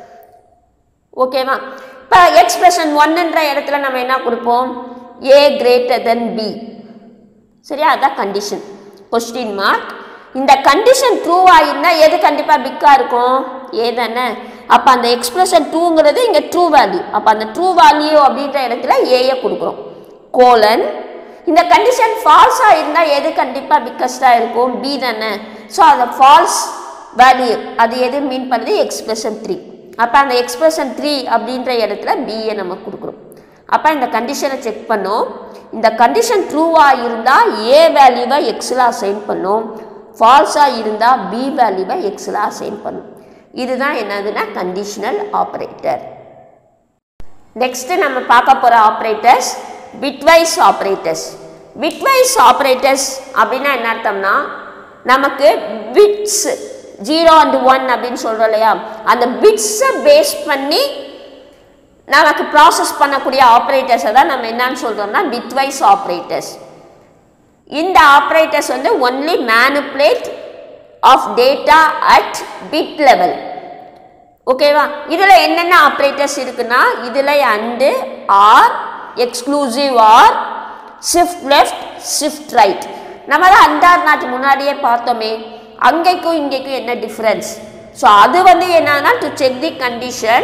ஓகேவா? இப்போ எக்ஸ்பிரஷன் 1ன்ற இடத்துல நம்ம என்ன கொடுப்போம், a greater than b. சரியா? அதான் கண்டிஷன். Question mark. இந்த கண்டிஷன் ட்ரூவாக இருந்தால் எது கண்டிப்பாக பிக்காக இருக்கும், ஏ தானே. அப்போ அந்த எக்ஸ்பிரஷன் 2ங்கிறது இங்கே ட்ரூ வேல்யூ. அப்போ அந்த ட்ரூ வேல்யூ அப்படின்ற இடத்துல ஏயை கொடுக்குறோம். கோலன். இந்த கண்டிஷன் ஃபால்ஸாக இருந்தால் எது கண்டிப்பாக பிக்கஸ்டாக இருக்கும், பி தானே. ஸோ அந்த ஃபால்ஸ் வேல்யூ அது எது மீன் பண்ணுறது, எக்ஸ்பிரஷன் 3. அப்போ அந்த எக்ஸ்பிரஷன் 3 அப்படின்ற இடத்துல பிஏ நம்ம கொடுக்குறோம். அப்போ இந்த கண்டிஷனை செக் பண்ணோம். இந்த கண்டிஷன் ட்ரூவாக இருந்தால் ஏ வேல்யூவை எக்ஸில் அசைன் பண்ணோம், ஃபால்ஸாக இருந்தால் பி வேல்யூவை எக்ஸில் அசைன் பண்ணும். இதுதான் என்னதுன்னா கண்டிஷனல் ஆப்ரேட்டர். நெக்ஸ்ட் நம்ம பார்க்க போகிற operators bitwise operators. Bitwise operators அப்படின்னா என்ன அர்த்தம்னா நமக்கு பிட்ஸ் 0 and 1 அப்படின்னு சொல்கிறோம் இல்லையா, அந்த பிட்ஸை பேஸ் பண்ணி நமக்கு ப்ராசஸ் பண்ணக்கூடிய ஆப்ரேட்டர்ஸை தான் நம்ம என்னன்னு சொல்கிறோம்னா பிட்வைஸ் ஆப்ரேட்டர்ஸ். இந்த ஆப்ரேட்டர்ஸ் வந்து only manipulate of data at bit level. ஓகேவா? இதில் என்னென்ன ஆப்ரேட்டர்ஸ் இருக்குன்னா இதில் and, or, exclusive or, shift left, shift right. நம்ம தான் அண்டார் நாட்டு முன்னாடியே பார்த்தோமே, அங்கேக்கும் இங்கேக்கும் என்ன டிஃப்ரென்ஸ். ஸோ அது வந்து என்னன்னா to check the condition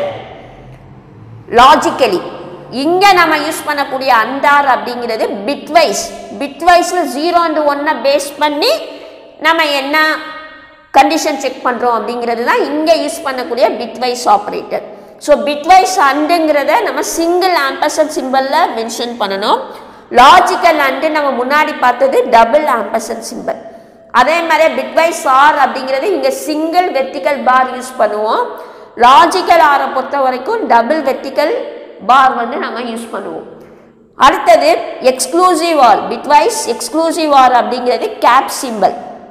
logically. இங்கே நம்ம யூஸ் பண்ணக்கூடிய அண்டார் அப்படிங்கிறது பிட்வைஸ். பிட்வைஸில் 0 and 1 பேஸ் பண்ணி நம்ம என்ன கண்டிஷன் செக் பண்ணுறோம் அப்படிங்கிறது தான் இங்கே யூஸ் பண்ணக்கூடிய பிட்வைஸ் ஆப்ரேட்டர். ஸோ பிட்வைஸ் அண்டுங்கிறத நம்ம சிங்கிள் ஆம்பர்சன்ட் சிம்பிளில் மென்ஷன் பண்ணணும். லாஜிக்கல் அண்டு நம்ம முன்னாடி பார்த்தது டபுள் ஆம்பர்சன்ட் சிம்பிள். அதே மாதிரி பிட்வைஸ் ஆர் அப்படிங்கிறது இங்கே சிங்கிள் வெர்டிக்கல் பார் யூஸ் பண்ணுவோம். லாஜிக்கல் ஆரை பொறுத்த வரைக்கும் டபுள் வெர்டிக்கல் பார் வந்து நம்ம யூஸ் பண்ணுவோம். அடுத்தது exclusive or. Bitwise exclusive or அப்படிங்கிறது கேப் சிம்பிள்.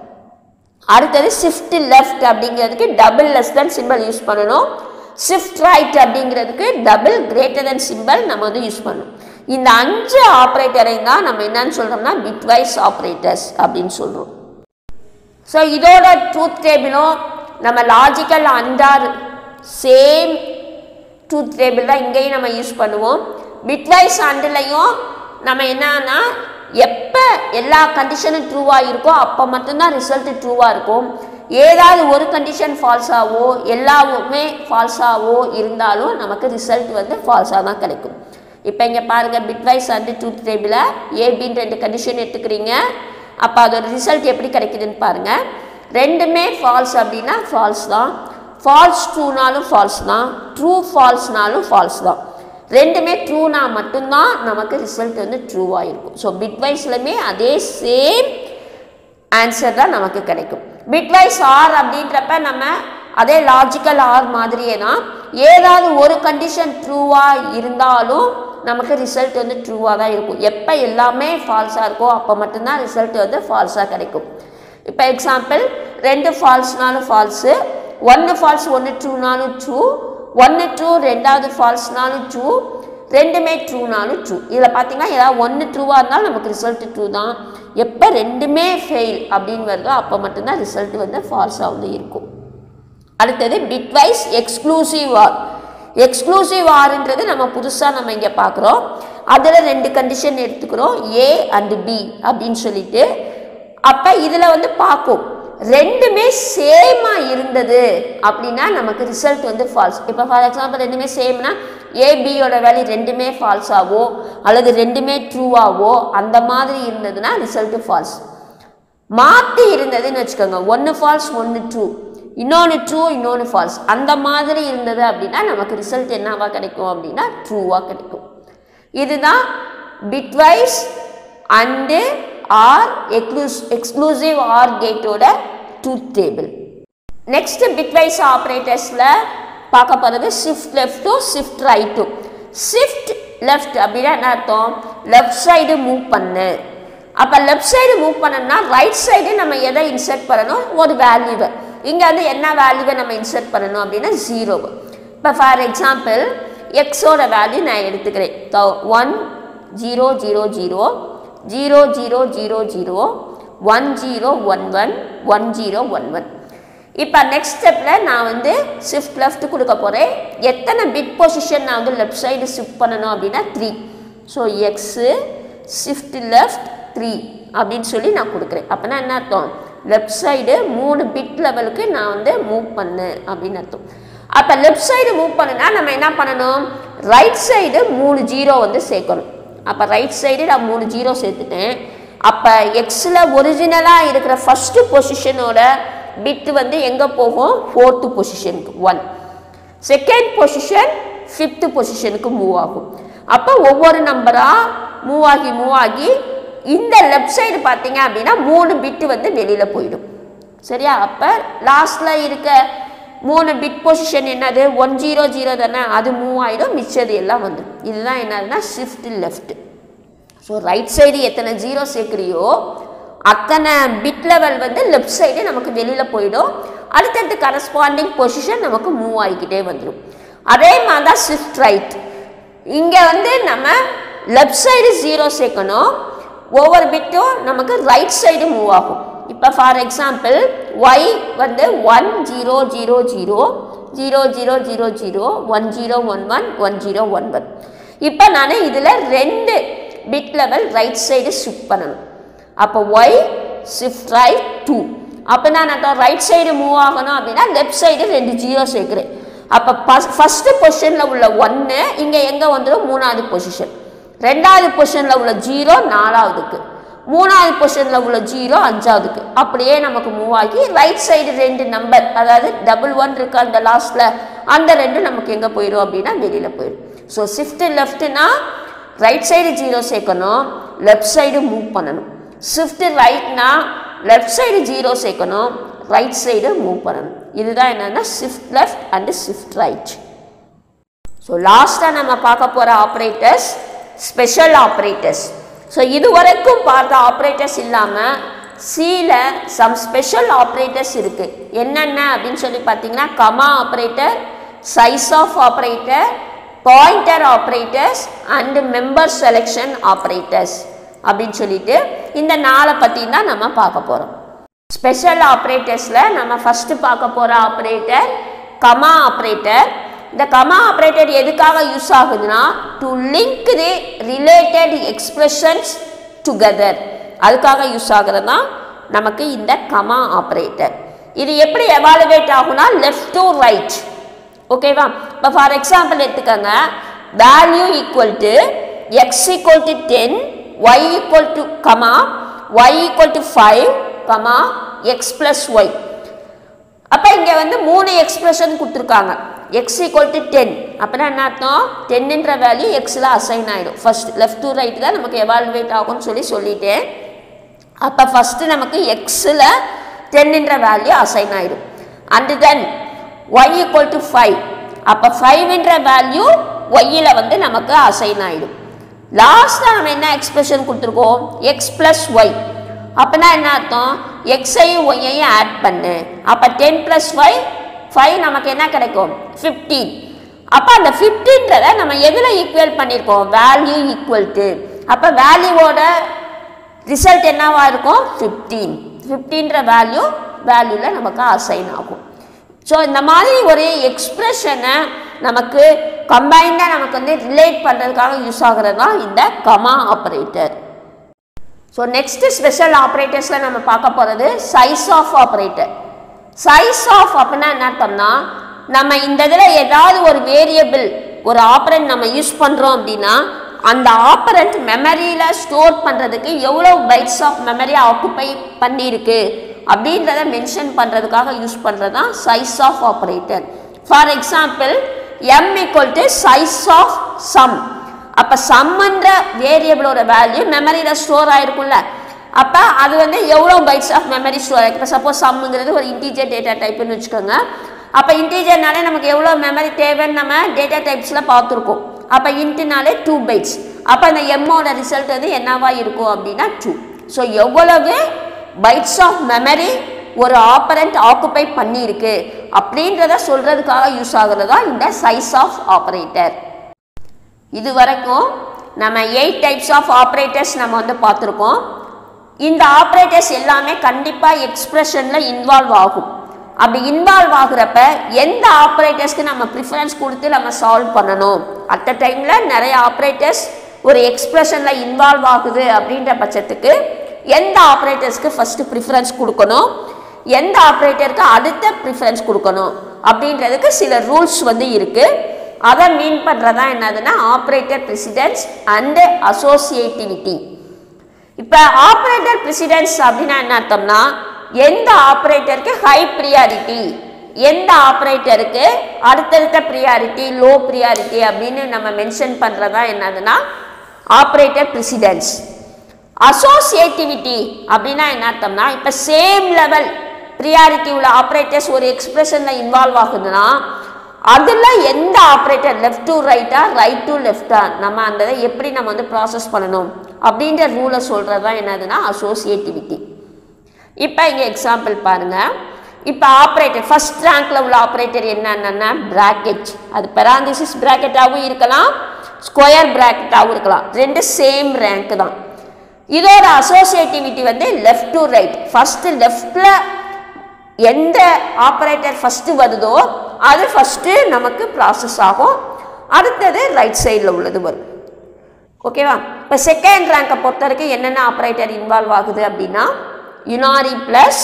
அடுத்தது ஷிஃப்ட் லெஃப்ட் அப்படிங்கிறதுக்கு double less than symbol use பண்ணணும். ஷிஃப்ட் ரைட் அப்படிங்கிறதுக்கு டபுள் கிரேட்டர் தென் சிம்பிள் நம்ம வந்து யூஸ் பண்ணணும். இந்த 5 ஆப்ரேட்டரை தான் நம்ம என்னன்னு சொல்கிறோம்னா பிட்வைஸ் ஆப்ரேட்டர்ஸ் அப்படின்னு சொல்கிறோம். ஸோ இதோட ட்ரூத் டேபிளும் நம்ம logical and or same truth table தான் இங்கேயும் நம்ம யூஸ் பண்ணுவோம். பிட்வைஸ் அண்டுலையும் நம்ம என்னன்னா எப்போ எல்லா கண்டிஷனும் ட்ரூவாக இருக்கோ அப்போ மட்டும்தான் ரிசல்ட் ட்ரூவாக இருக்கும். ஏதாவது ஒரு கண்டிஷன் ஃபால்ஸாகவோ எல்லாமே ஃபால்ஸாகவோ இருந்தாலும் நமக்கு ரிசல்ட் வந்து ஃபால்ஸாக தான் கிடைக்கும். இப்போ இங்கே பாருங்கள், பிட்வைஸ் அண்டு ட்ரூத் டேபிளை ஏபின்னு 2 கண்டிஷன் எடுத்துக்கிறீங்க. அப்போ அதோட ரிசல்ட் எப்படி கிடைக்குதுன்னு பாருங்கள். ரெண்டுமே ஃபால்ஸ் அப்படின்னா ஃபால்ஸ் தான், ஃபால்ஸ் ட்ரூனாலும் ஃபால்ஸ் தான், ட்ரூ ஃபால்ஸ்னாலும் ஃபால்ஸ் தான். ரெண்டுமே ட்ரூனா மட்டும்தான் நமக்கு ரிசல்ட் வந்து ட்ரூவாக இருக்கும். ஸோ பிட்வைஸ்லையுமே அதே சேம் ஆன்சர் தான் நமக்கு கிடைக்கும். பிட்வைஸ் ஆர் அப்படின்றப்ப நம்ம அதே லாஜிக்கல் ஆர் மாதிரியே தான், ஏதாவது ஒரு கண்டிஷன் ட்ரூவாக இருந்தாலும் நமக்கு ரிசல்ட் வந்து ட்ரூவாக தான் இருக்கும். எப்போ எல்லாமே ஃபால்ஸாக இருக்கோ அப்போ மட்டும்தான் ரிசல்ட் வந்து ஃபால்ஸாக கிடைக்கும். இப்போ எக்ஸாம்பிள் 2 ஃபால்ஸ்னாலும் ஃபால்ஸு, 1 ஃபால்ஸ் 1 ட்ரூனாலும் ட்ரூ, 1 ட்ரூ 2வது ஃபால்ஸ்னாலும் ட்ரூ, ரெண்டுமே ட்ரூனாலும் ட்ரூ. இதில் பார்த்தீங்கன்னா ஏதாவது ஒன்று ட்ரூவாக இருந்தாலும் நமக்கு ரிசல்ட் ட்ரூ தான். எப்போ ரெண்டுமே ஃபெயில் அப்படின்னு வருதோ அப்போ மட்டும்தான் ரிசல்ட் வந்து ஃபால்ஸாக வந்து இருக்கும். அடுத்தது பிட்வைஸ் எக்ஸ்க்ளூசிவ் ஆர். எக்ஸ்க்ளூசிவ் ஆர்ன்றது நம்ம புதுசாக நம்ம இங்கே பார்க்குறோம். அதில் ரெண்டு கண்டிஷன் எடுத்துக்கிறோம், ஏ அண்ட் பி அப்படின்னு சொல்லிட்டு. அப்போ இதில் வந்து பார்க்கும் ரெண்டுமே சேமாக இருந்தது அப்படின்னா நமக்கு ரிசல்ட் வந்து ஃபால்ஸ். இப்போ ஃபார் எக்ஸாம்பிள் ரெண்டுமே சேம்னா ஏபியோட வேல்யூ ரெண்டுமே ஃபால்ஸாவோ அல்லது ரெண்டுமே ட்ரூவாவோ அந்த மாதிரி இருந்ததுன்னா ரிசல்ட்டு ஃபால்ஸ். மாற்றி இருந்ததுன்னு வச்சுக்கோங்க, ஒன்று ஃபால்ஸ் ஒன்று ட்ரூ, இன்னொன்று ட்ரூ இன்னொன்று ஃபால்ஸ், அந்த மாதிரி இருந்தது அப்படின்னா நமக்கு ரிசல்ட் என்னவா கிடைக்கும் அப்படின்னா ட்ரூவாக கிடைக்கும். இதுதான் bitwise and or exclusive or கேட்டோட ட்ரூத் டேபிள். நெக்ஸ்ட் பிட்வைஸ் ஆப்ரேட்டர்ஸில் பார்க்க போகிறது shift left two shift right two. Shift left அப்படின்னா என்ன அர்த்தம்? லெஃப்ட் சைடு மூவ் பண்ணு. அப்போ லெஃப்ட் சைடு மூவ் பண்ணணும்னா ரைட் சைடு நம்ம எதை இன்சர்ட் பண்ணணும்? ஒரு வேல்யூவை. இங்கே வந்து என்ன வேல்யூவை நம்ம இன்சர்ட் பண்ணணும் அப்படின்னா 0. இப்போ ஃபார் எக்ஸாம்பிள் எக்ஸோட வேல்யூ நான் எடுத்துக்கிறேன் 1 0 0 0 0 0 0 0 1 0 1 1 1 0 1 1. இப்போ நெக்ஸ்ட் ஸ்டெப்பில் நான் வந்து ஷிஃப்ட் லெஃப்ட் கொடுக்க போகிறேன். எத்தனை பிட் பொசிஷன் நான் வந்து லெஃப்ட் சைடு ஷிஃப்ட் பண்ணணும் அப்படின்னா 3. ஸோ எக்ஸு ஷிஃப்ட் லெஃப்ட் 3 அப்படின்னு சொல்லி நான் கொடுக்குறேன். அப்போனா என்ன அர்த்தம்? லெஃப்ட் சைடு 3 பிட் லெவலுக்கு நான் வந்து மூவ் பண்ணு அப்படின்னு அர்த்தம். அப்போ லெஃப்ட் சைடு மூவ் பண்ணுனா நம்ம என்ன பண்ணணும்? ரைட் சைடு 3 0 வந்து சேர்க்கணும். அப்போ ரைட் சைடு நான் 3 0 சேர்த்துட்டேன். அப்போ எக்ஸில் ஒரிஜினலாக இருக்கிற ஃபஸ்ட்டு பொசிஷனோட பிட் வந்து எங்கே போகும்? 4th பொசிஷனுக்கு 1. செகண்ட் பொசிஷன் 5th பொசிஷனுக்கு மூவ் ஆகும். அப்போ ஒவ்வொரு நம்பராக மூவ் ஆகி இந்த லெஃப்ட் சைடு பார்த்தீங்க அப்படின்னா 3 பிட்டு வந்து வெளியில் போயிடும். சரியா? அப்போ லாஸ்ட்டில் இருக்க 3 பிட் பொசிஷன் என்னது? 1 0 0 தானே, அது மூவ் ஆகிடும், மிச்சது எல்லாம் வந்துடும். இதுதான் என்னதுன்னா shift left. So right side எத்தனை 0 சேர்க்குறியோ அத்தனை பிட் லெவல் வந்து லெஃப்ட் சைடு நமக்கு வெளியில் போயிடும். அடுத்தடுத்து கரஸ்பாண்டிங் பொசிஷன் நமக்கு மூவ் ஆகிக்கிட்டே வந்துடும். அதே மாதிரி தான் ஷிஃப்ட் ரைட். இங்கே வந்து நம்ம லெஃப்ட் சைடு 0 சேர்க்கணும், ஒவ்வொரு பிட்டும் நமக்கு ரைட் சைடு மூவ் ஆகும். இப்போ ஃபார் எக்ஸாம்பிள் ஒய் வந்து 1 0 0 0 0 0 0 0 1 0 1 1 1 0 1 1. இப்போ நான் இதில் 2 bit level right side shift பண்ணணும். அப்போ ஒய் ஷிஃப்ட் ரைட் 2. அப்போ நான் ரைட் சைடு மூவ் ஆகணும் அப்படின்னா லெஃப்ட் சைடு 2 0 சேர்க்குறேன். அப்போ ஃபஸ்ட்டு பொசிஷனில் உள்ள 1 இங்கே எங்கே வந்துடும்? 3வது பொசிஷன். 2வது பொசிஷனில் உள்ள 0 4வதுக்கு, 3வது பொசிஷனில் உள்ள 0 5வதுக்கு. அப்படியே நமக்கு மூவ் ஆகி ரைட் சைடு 2 நம்பர், அதாவது 1 1 இருக்கு அந்த லாஸ்ட்டில், அந்த 2 நமக்கு எங்கே போயிடும் அப்படின்னா வெளியில் போயிடும். ஸோ ஷிஃப்ட் லெஃப்ட்னா ரைட் சைடு 0 சேர்க்கணும், லெஃப்ட் சைடு மூவ் பண்ணணும். ஷிஃப்ட் ரைட்னா லெஃப்ட் சைடு 0 சேர்க்கணும், ரைட் சைடு மூவ் பண்ணணும். இதுதான் என்னென்னா shift left and shift right. So லாஸ்ட்டாக நம்ம பார்க்க போகிற ஆப்ரேட்டர்ஸ் ஸ்பெஷல் ஆப்ரேட்டர்ஸ். ஸோ இதுவரைக்கும் பார்த்த ஆப்ரேட்டர்ஸ் இல்லாமல் சியில் சம் ஸ்பெஷல் ஆப்ரேட்டர்ஸ் இருக்குது. என்னென்ன அப்படின்னு சொல்லி பார்த்தீங்கன்னா comma operator, size of operator, pointer operators and member selection operators அப்படின்னு சொல்லிட்டு இந்த 4 பற்றி தான் நம்ம பார்க்க போகிறோம். ஸ்பெஷல் ஆப்ரேட்டர்ஸில் நம்ம ஃபஸ்ட்டு பார்க்க போகிற ஆப்ரேட்டர் கமா ஆப்ரேட்டர். இந்த கமா ஆப்ரேட்டர் எதுக்காக யூஸ் ஆகுதுன்னா to link the related expressions together, அதுக்காக யூஸ் ஆகிறது தான் நமக்கு இந்த கமா ஆப்ரேட்டர். இது எப்படி எவாலுவேட் ஆகும்னா லெஃப்ட் டு ரைட். ஓகேவா? இப்போ ஃபார் எக்ஸாம்பிள் எடுத்துக்கோங்க, value equal to x equal to 10, y equal to comma y equal to 5 comma x plus y. அப்போ இங்கே வந்து 3 எக்ஸ்பிரஷன் கொடுத்துருக்காங்க. எக்ஸ் ஈக்குவல் டு 10 அப்படின்னா என்ன அர்த்தம்? 10ன்ற வேல்யூ எக்ஸில் அசைன் ஆகிடும். ஃபர்ஸ்ட் லெஃப்ட் டு ரைட் தான் நமக்கு எவாலுவேட் ஆகும்னு சொல்லிட்டேன். அப்போ ஃபஸ்ட்டு நமக்கு எக்ஸில் 10ன்ற வேல்யூ அசைன் ஆகிடும். And then y equal to 5, அப்போ 5ன்ற வேல்யூ ஒய்யில் வந்து நமக்கு அசைன் ஆகிடும். லாஸ்ட்டாக நம்ம என்ன எக்ஸ்பிரஷன் கொடுத்துருக்கோம்? X plus y. அப்படின்னா என்ன அர்த்தம்? எக்ஸையும் ஒய்யையும் ஆட் பண்ணு. அப்போ 10 + 5 நமக்கு என்ன கிடைக்கும்? 15. அப்போ அந்த 15ன்றதை நம்ம எதில் ஈக்குவல் பண்ணியிருக்கோம், வேல்யூ ஈக்குவல் டு, அப்போ வேல்யூவோட ரிசல்ட் என்னவா இருக்கும் 15ன்ற வேல்யூவில் நமக்கு அசைன் ஆகும். ஸோ இந்த மாதிரி ஒரு எக்ஸ்பிரஷனை நமக்கு கம்பைண்டாக நமக்கு வந்து ரிலேட் பண்ணுறதுக்காக யூஸ் ஆகிறது தான் இந்த comma operator. So next special ஆப்ரேட்டர்ஸில் நம்ம பார்க்க போகிறது size of operator. Size of அப்படின்னா என்ன அர்த்தம்னா, நம்ம இந்த இதில் ஏதாவது ஒரு வேரியபிள் ஒரு ஆப்ரண்ட் நம்ம யூஸ் பண்ணுறோம் அப்படின்னா அந்த ஆப்ரண்ட் மெமரியில் ஸ்டோர் பண்ணுறதுக்கு எவ்வளோ பைட்ஸ் ஆஃப் மெமரியை ஆக்குப்பை பண்ணியிருக்கு அப்படின்றத மென்ஷன் பண்ணுறதுக்காக யூஸ் பண்ணுறது தான் size of operator. For example m equal to size of sum. அப்போ சம்ன்ற வேரியபிளோட வேல்யூ மெமரியில் ஸ்டோர் ஆகிருக்கும்ல, அப்போ அது வந்து எவ்வளோ பைட்ஸ் ஆஃப் மெமரி ஸ்டோர் ஆகிருக்கு. இப்போ சப்போஸ் சம்ங்கிறது ஒரு இன்டீஜர் டேட்டா டைப்புன்னு வச்சுக்கோங்க. அப்போ இன்டீஜர்னாலே நமக்கு எவ்வளோ மெமரி தேவைன்னு நம்ம டேட்டா டைப்ஸில் பார்த்துருக்கோம். அப்போ இன்ட்டுனாலே 2 பைட்ஸ். அப்போ அந்த எம்மோட ரிசல்ட் வந்து என்னவா இருக்கும் அப்படின்னா 2. ஸோ எவ்வளவு பைட்ஸ் ஆஃப் மெமரி ஒரு ஆப்பரண்ட் ஆக்குப்பை பண்ணியிருக்கு அப்படின்றத சொல்கிறதுக்காக யூஸ் ஆகிறது தான் இந்த சைஸ் ஆஃப் ஆப்ரேட்டர். இது வரைக்கும் நம்ம 8 டைப்ஸ் ஆஃப் ஆப்ரேட்டர்ஸ் நம்ம வந்து பார்த்துருக்கோம். இந்த ஆப்ரேட்டர்ஸ் எல்லாமே கண்டிப்பாக எக்ஸ்பிரஷனில் இன்வால்வ் ஆகும். அப்படி இன்வால்வ் ஆகுறப்ப எந்த ஆப்ரேட்டர்ஸ்க்கு நம்ம ப்ரிஃபரன்ஸ் கொடுத்து நம்ம சால்வ் பண்ணணும், அட் அ டைமில் நிறைய ஆப்ரேட்டர்ஸ் ஒரு எக்ஸ்பிரஷனில் இன்வால்வ் ஆகுது அப்படின்ற பட்சத்துக்கு எந்த ஆப்ரேட்டர்ஸ்க்கு ஃபஸ்ட்டு ப்ரிஃபரன்ஸ் கொடுக்கணும், எந்த ஆப்ரேட்டருக்கு அடுத்த ப்ரிஃபரன்ஸ் கொடுக்கணும் அப்படின்றதுக்கு சில ரூல்ஸ் வந்து இருக்குது. அதை மீன் பண்ணுறதா என்னதுன்னா ஆப்ரேட்டர் ப்ரெசிடென்ஸ் அண்டு அசோசியேட்டிவிட்டி. இப்போ ஆப்ரேட்டர் ப்ரெசிடென்ஸ் அப்படின்னா என்ன அர்த்தம்னா, எந்த ஆப்ரேட்டருக்கு ஹை ப்ரியாரிட்டி, எந்த ஆப்ரேட்டருக்கு அடுத்தடுத்த ப்ரியாரிட்டி, லோ ப்ரியாரிட்டி அப்படின்னு நம்ம மென்ஷன் பண்ணுறதா என்னதுன்னா ஆப்ரேட்டர் ப்ரெசிடென்ஸ். அசோசியேட்டிவிட்டி அப்படின்னா என்ன அர்த்தம்னா, இப்போ சேம் லெவல் ப்ரியாரிட்டி உள்ள ஆப்ரேட்டர்ஸ் ஒரு எக்ஸ்பிரஷனில் இன்வால்வ் ஆகுதுன்னா அதில் எந்த ஆப்ரேட்டர் லெஃப்ட் டு ரைட்டா, ரைட் டு லெஃப்டா, நம்ம அந்த எப்படி நம்ம வந்து ப்ராசஸ் பண்ணணும் அப்படின்ற ரூலை சொல்கிறது தான் என்னதுன்னா அசோசியேட்டிவிட்டி. இப்போ இங்கே எக்ஸாம்பிள் பாருங்கள். இப்போ ஆப்ரேட்டர் ஃபஸ்ட் ரேங்க்கில் உள்ள ஆப்ரேட்டர் என்னென்னா பிராக்கெட், அது பெராந்திசிஸ் பிராக்கெட்டாகவும் இருக்கலாம், ஸ்கொயர் பிராக்கெட்டாகவும் இருக்கலாம், ரெண்டு சேம் ரேங்க் தான். இதோட அசோசியேட்டிவிட்டி வந்து லெஃப்ட் டு ரைட். ஃபஸ்ட்டு லெஃப்டில் எந்த ஆப்ரேட்டர் ஃபஸ்ட்டு வருதோ அது ஃபஸ்ட்டு நமக்கு ப்ராசஸ் ஆகும், அடுத்தது ரைட் சைடில் உள்ளது வரும். ஓகேவா? இப்போ செகண்ட் ரேங்கை பொறுத்த வரைக்கும் என்னென்ன ஆப்ரேட்டர் இன்வால்வ் ஆகுது அப்படின்னா unary plus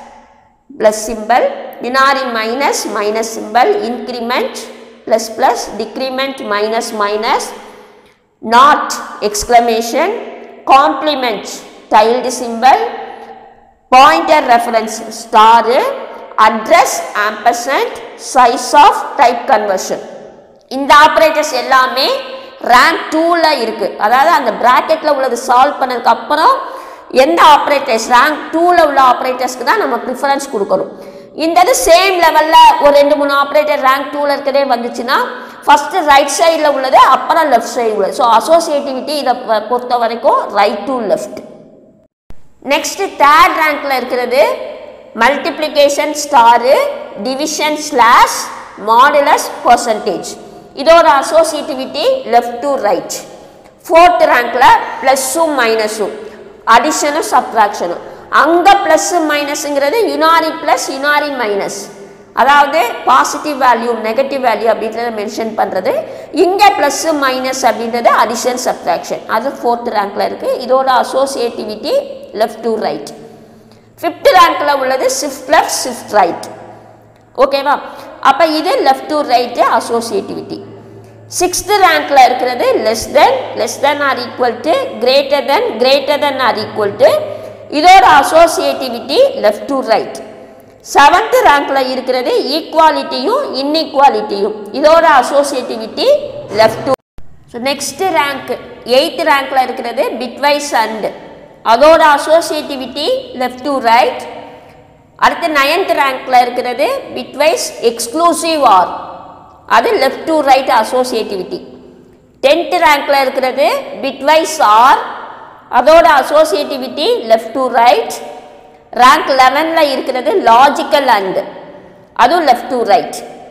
plus symbol, unary minus minus symbol, increment plus plus, decrement minus minus, not exclamation, complement tilde symbol, pointer reference star, address ampersand, size of type conversion. இந்த ஆப்ரேட்டர்ஸ் எல்லாமே ரேங்க் 2ல இருக்கு. அதாவது அந்த பிராக்கெட்ல உள்ளது சால்வ் பண்ணதுக்கு அப்புறம் எந்த ஆப்ரேட்டர்ஸ் ரேங்க் 2ல உள்ள ஆப்ரேட்டர்ஸ்க்கு தான் நம்ம ப்ரிஃபரன்ஸ் கொடுக்கணும். இந்த இது சேம் லெவல்ல ஒரு 2-3 ஆப்ரேட்டர் ரேங்க் 2ல இருக்கதே வந்துச்சுன்னா ஃபர்ஸ்ட் ரைட் சைடில் உள்ளது அப்புறம் லெஃப்ட் சைடு உள்ளது. ஸோ அசோசியேட்டிவிட்டி இதை பொறுத்த வரைக்கும் right to left. Next third ரேங்க்ல இருக்கிறது multiplication star, division slash, modulus, percentage. இதோட associativity left to right. Fourth ரேங்க்ல ப்ளஸ்ஸும் மைனஸும், அடிஷனும் சப்ட்ராக்ஷனும். அங்கே ப்ளஸ்ஸு மைனஸுங்கிறது யுனாரி ப்ளஸ் யுனாரி மைனஸ், அதாவது பாசிட்டிவ் வேல்யூ நெகட்டிவ் வேல்யூ அப்படின்றத மென்ஷன் பண்ணுறது. இங்கே ப்ளஸ்ஸு மைனஸ் அப்படின்றது அடிஷன் சப்ட்ராக்ஷன், அது ஃபோர்த் ரேங்க்கில் இருக்குது. இதோட associativity left to right. Fifth ரேங்க்கில் உள்ளது ஷிஃப்ட் லெஃப்ட் ஷிஃப்ட் ரைட். ஓகேவா? அப்போ இது left to right associativity. Sixth ரேங்க்கில் இருக்கிறது less than or equal to, greater than or equal to. இதோட associativity left to right. Seventh ரேங்க்ல இருக்கிறது ஈக்குவாலிட்டியும் இன்இக்வாலிட்டியும், இதோட associativity left to. So next rank 8th ரேங்க்ல இருக்கிறது பிட்வைஸ் அண்ட், அதோட அசோசியேட்டிவிட்டி லெஃப்ட் டு ரைட். அடுத்து 9th ரேங்க்ல இருக்கிறது பிட்வைஸ் எக்ஸ்க்ளூசிவ் ஆர், அது left to right associativity. 10th ரேங்க்ல இருக்கிறது பிட்வைஸ் ஆர், அதோட associativity left to right. Rank 11ல இருக்கிறது லாஜிக்கல் அண்ட், அதுவும் லெஃப்ட் டு ரைட்.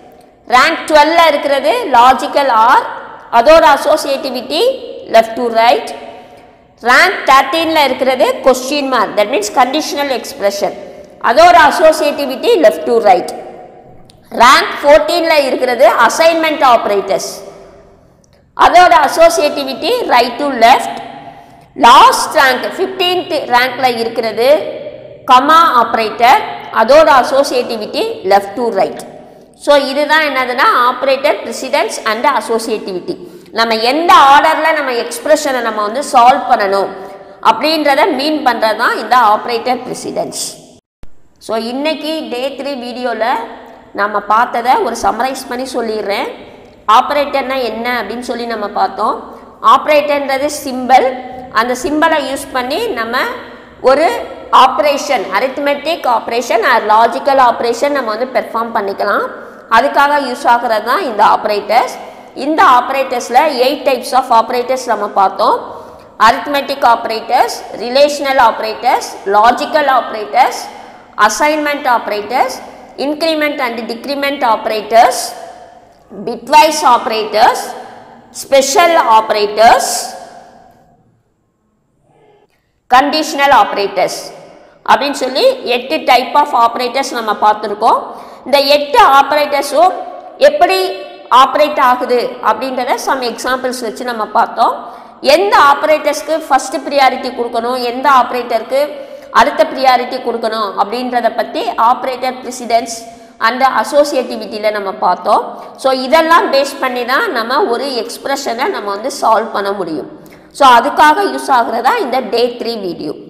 ரேங்க் 12ல இருக்கிறது லாஜிக்கல் ஆர், அதோட associativity left to right. Rank 13ல இருக்கிறது question mark, that means conditional expression, அதோட associativity left to right. Rank 14ல இருக்கிறது அசைன்மெண்ட் ஆப்ரேட்டர்ஸ், அதோட associativity right to left. Last rank 15th ரேங்க்ல இருக்கிறது கமா ஆப்ரேட்டர், அதோட associativity left to right. So இதுதான் என்னதுன்னா ஆப்ரேட்டர் ப்ரிசிடென்ஸ் அண்ட் அசோசியேட்டிவிட்டி. நம்ம எந்த ஆர்டரில் நம்ம எக்ஸ்பிரஷனை நம்ம வந்து சால்வ் பண்ணணும் அப்படின்றத மீன் பண்ணுறது தான் இந்த ஆப்ரேட்டர் ப்ரிசிடென்ஸ். ஸோ இன்னைக்கு டே 3 வீடியோவில் நம்ம பார்த்ததை ஒரு சம்மரைஸ் பண்ணி சொல்லிடுறேன். ஆப்ரேட்டர்னா என்ன அப்படின்னு சொல்லி நம்ம பார்த்தோம். ஆப்ரேட்டர்ன்றது சிம்பிள், அந்த சிம்பிளை யூஸ் பண்ணி நம்ம ஒரு operation, arithmetic operation or logical operation நம்ம வந்து பெர்ஃபார்ம் பண்ணிக்கலாம். அதுக்காக யூஸ் ஆகிறது தான் இந்த ஆப்ரேட்டர்ஸ். இந்த ஆப்ரேட்டர்ஸில் 8 டைப்ஸ் ஆஃப் ஆப்ரேட்டர்ஸ் நம்ம பார்த்தோம். Arithmetic operators, relational operators, logical operators, assignment operators, increment and decrement operators, bitwise operators, special operators, conditional operators அப்படின்னு சொல்லி 8 டைப் ஆஃப் ஆப்ரேட்டர்ஸ் நம்ம பார்த்துருக்கோம். இந்த 8 ஆப்ரேட்டர்ஸும் எப்படி ஆப்ரேட் ஆகுது அப்படின்றத சம் எக்ஸாம்பிள்ஸ் வச்சு நம்ம பார்த்தோம். எந்த ஆப்ரேட்டர்ஸ்க்கு ஃபர்ஸ்ட் ப்ரியாரிட்டி கொடுக்கணும், எந்த ஆப்ரேட்டருக்கு அடுத்த ப்ரியாரிட்டி கொடுக்கணும் அப்படின்றத பற்றி ஆப்ரேட்டர் ப்ரிசிடென்ஸ் அண்ட் அசோசியேட்டிவிட்டியில் நம்ம பார்த்தோம். ஸோ இதெல்லாம் பேஸ் பண்ணி தான் நம்ம ஒரு எக்ஸ்பிரஷனை நம்ம வந்து சால்வ் பண்ண முடியும். ஸோ அதுக்காக யூஸ் ஆகுறதா இந்த டே 3 வீடியோ.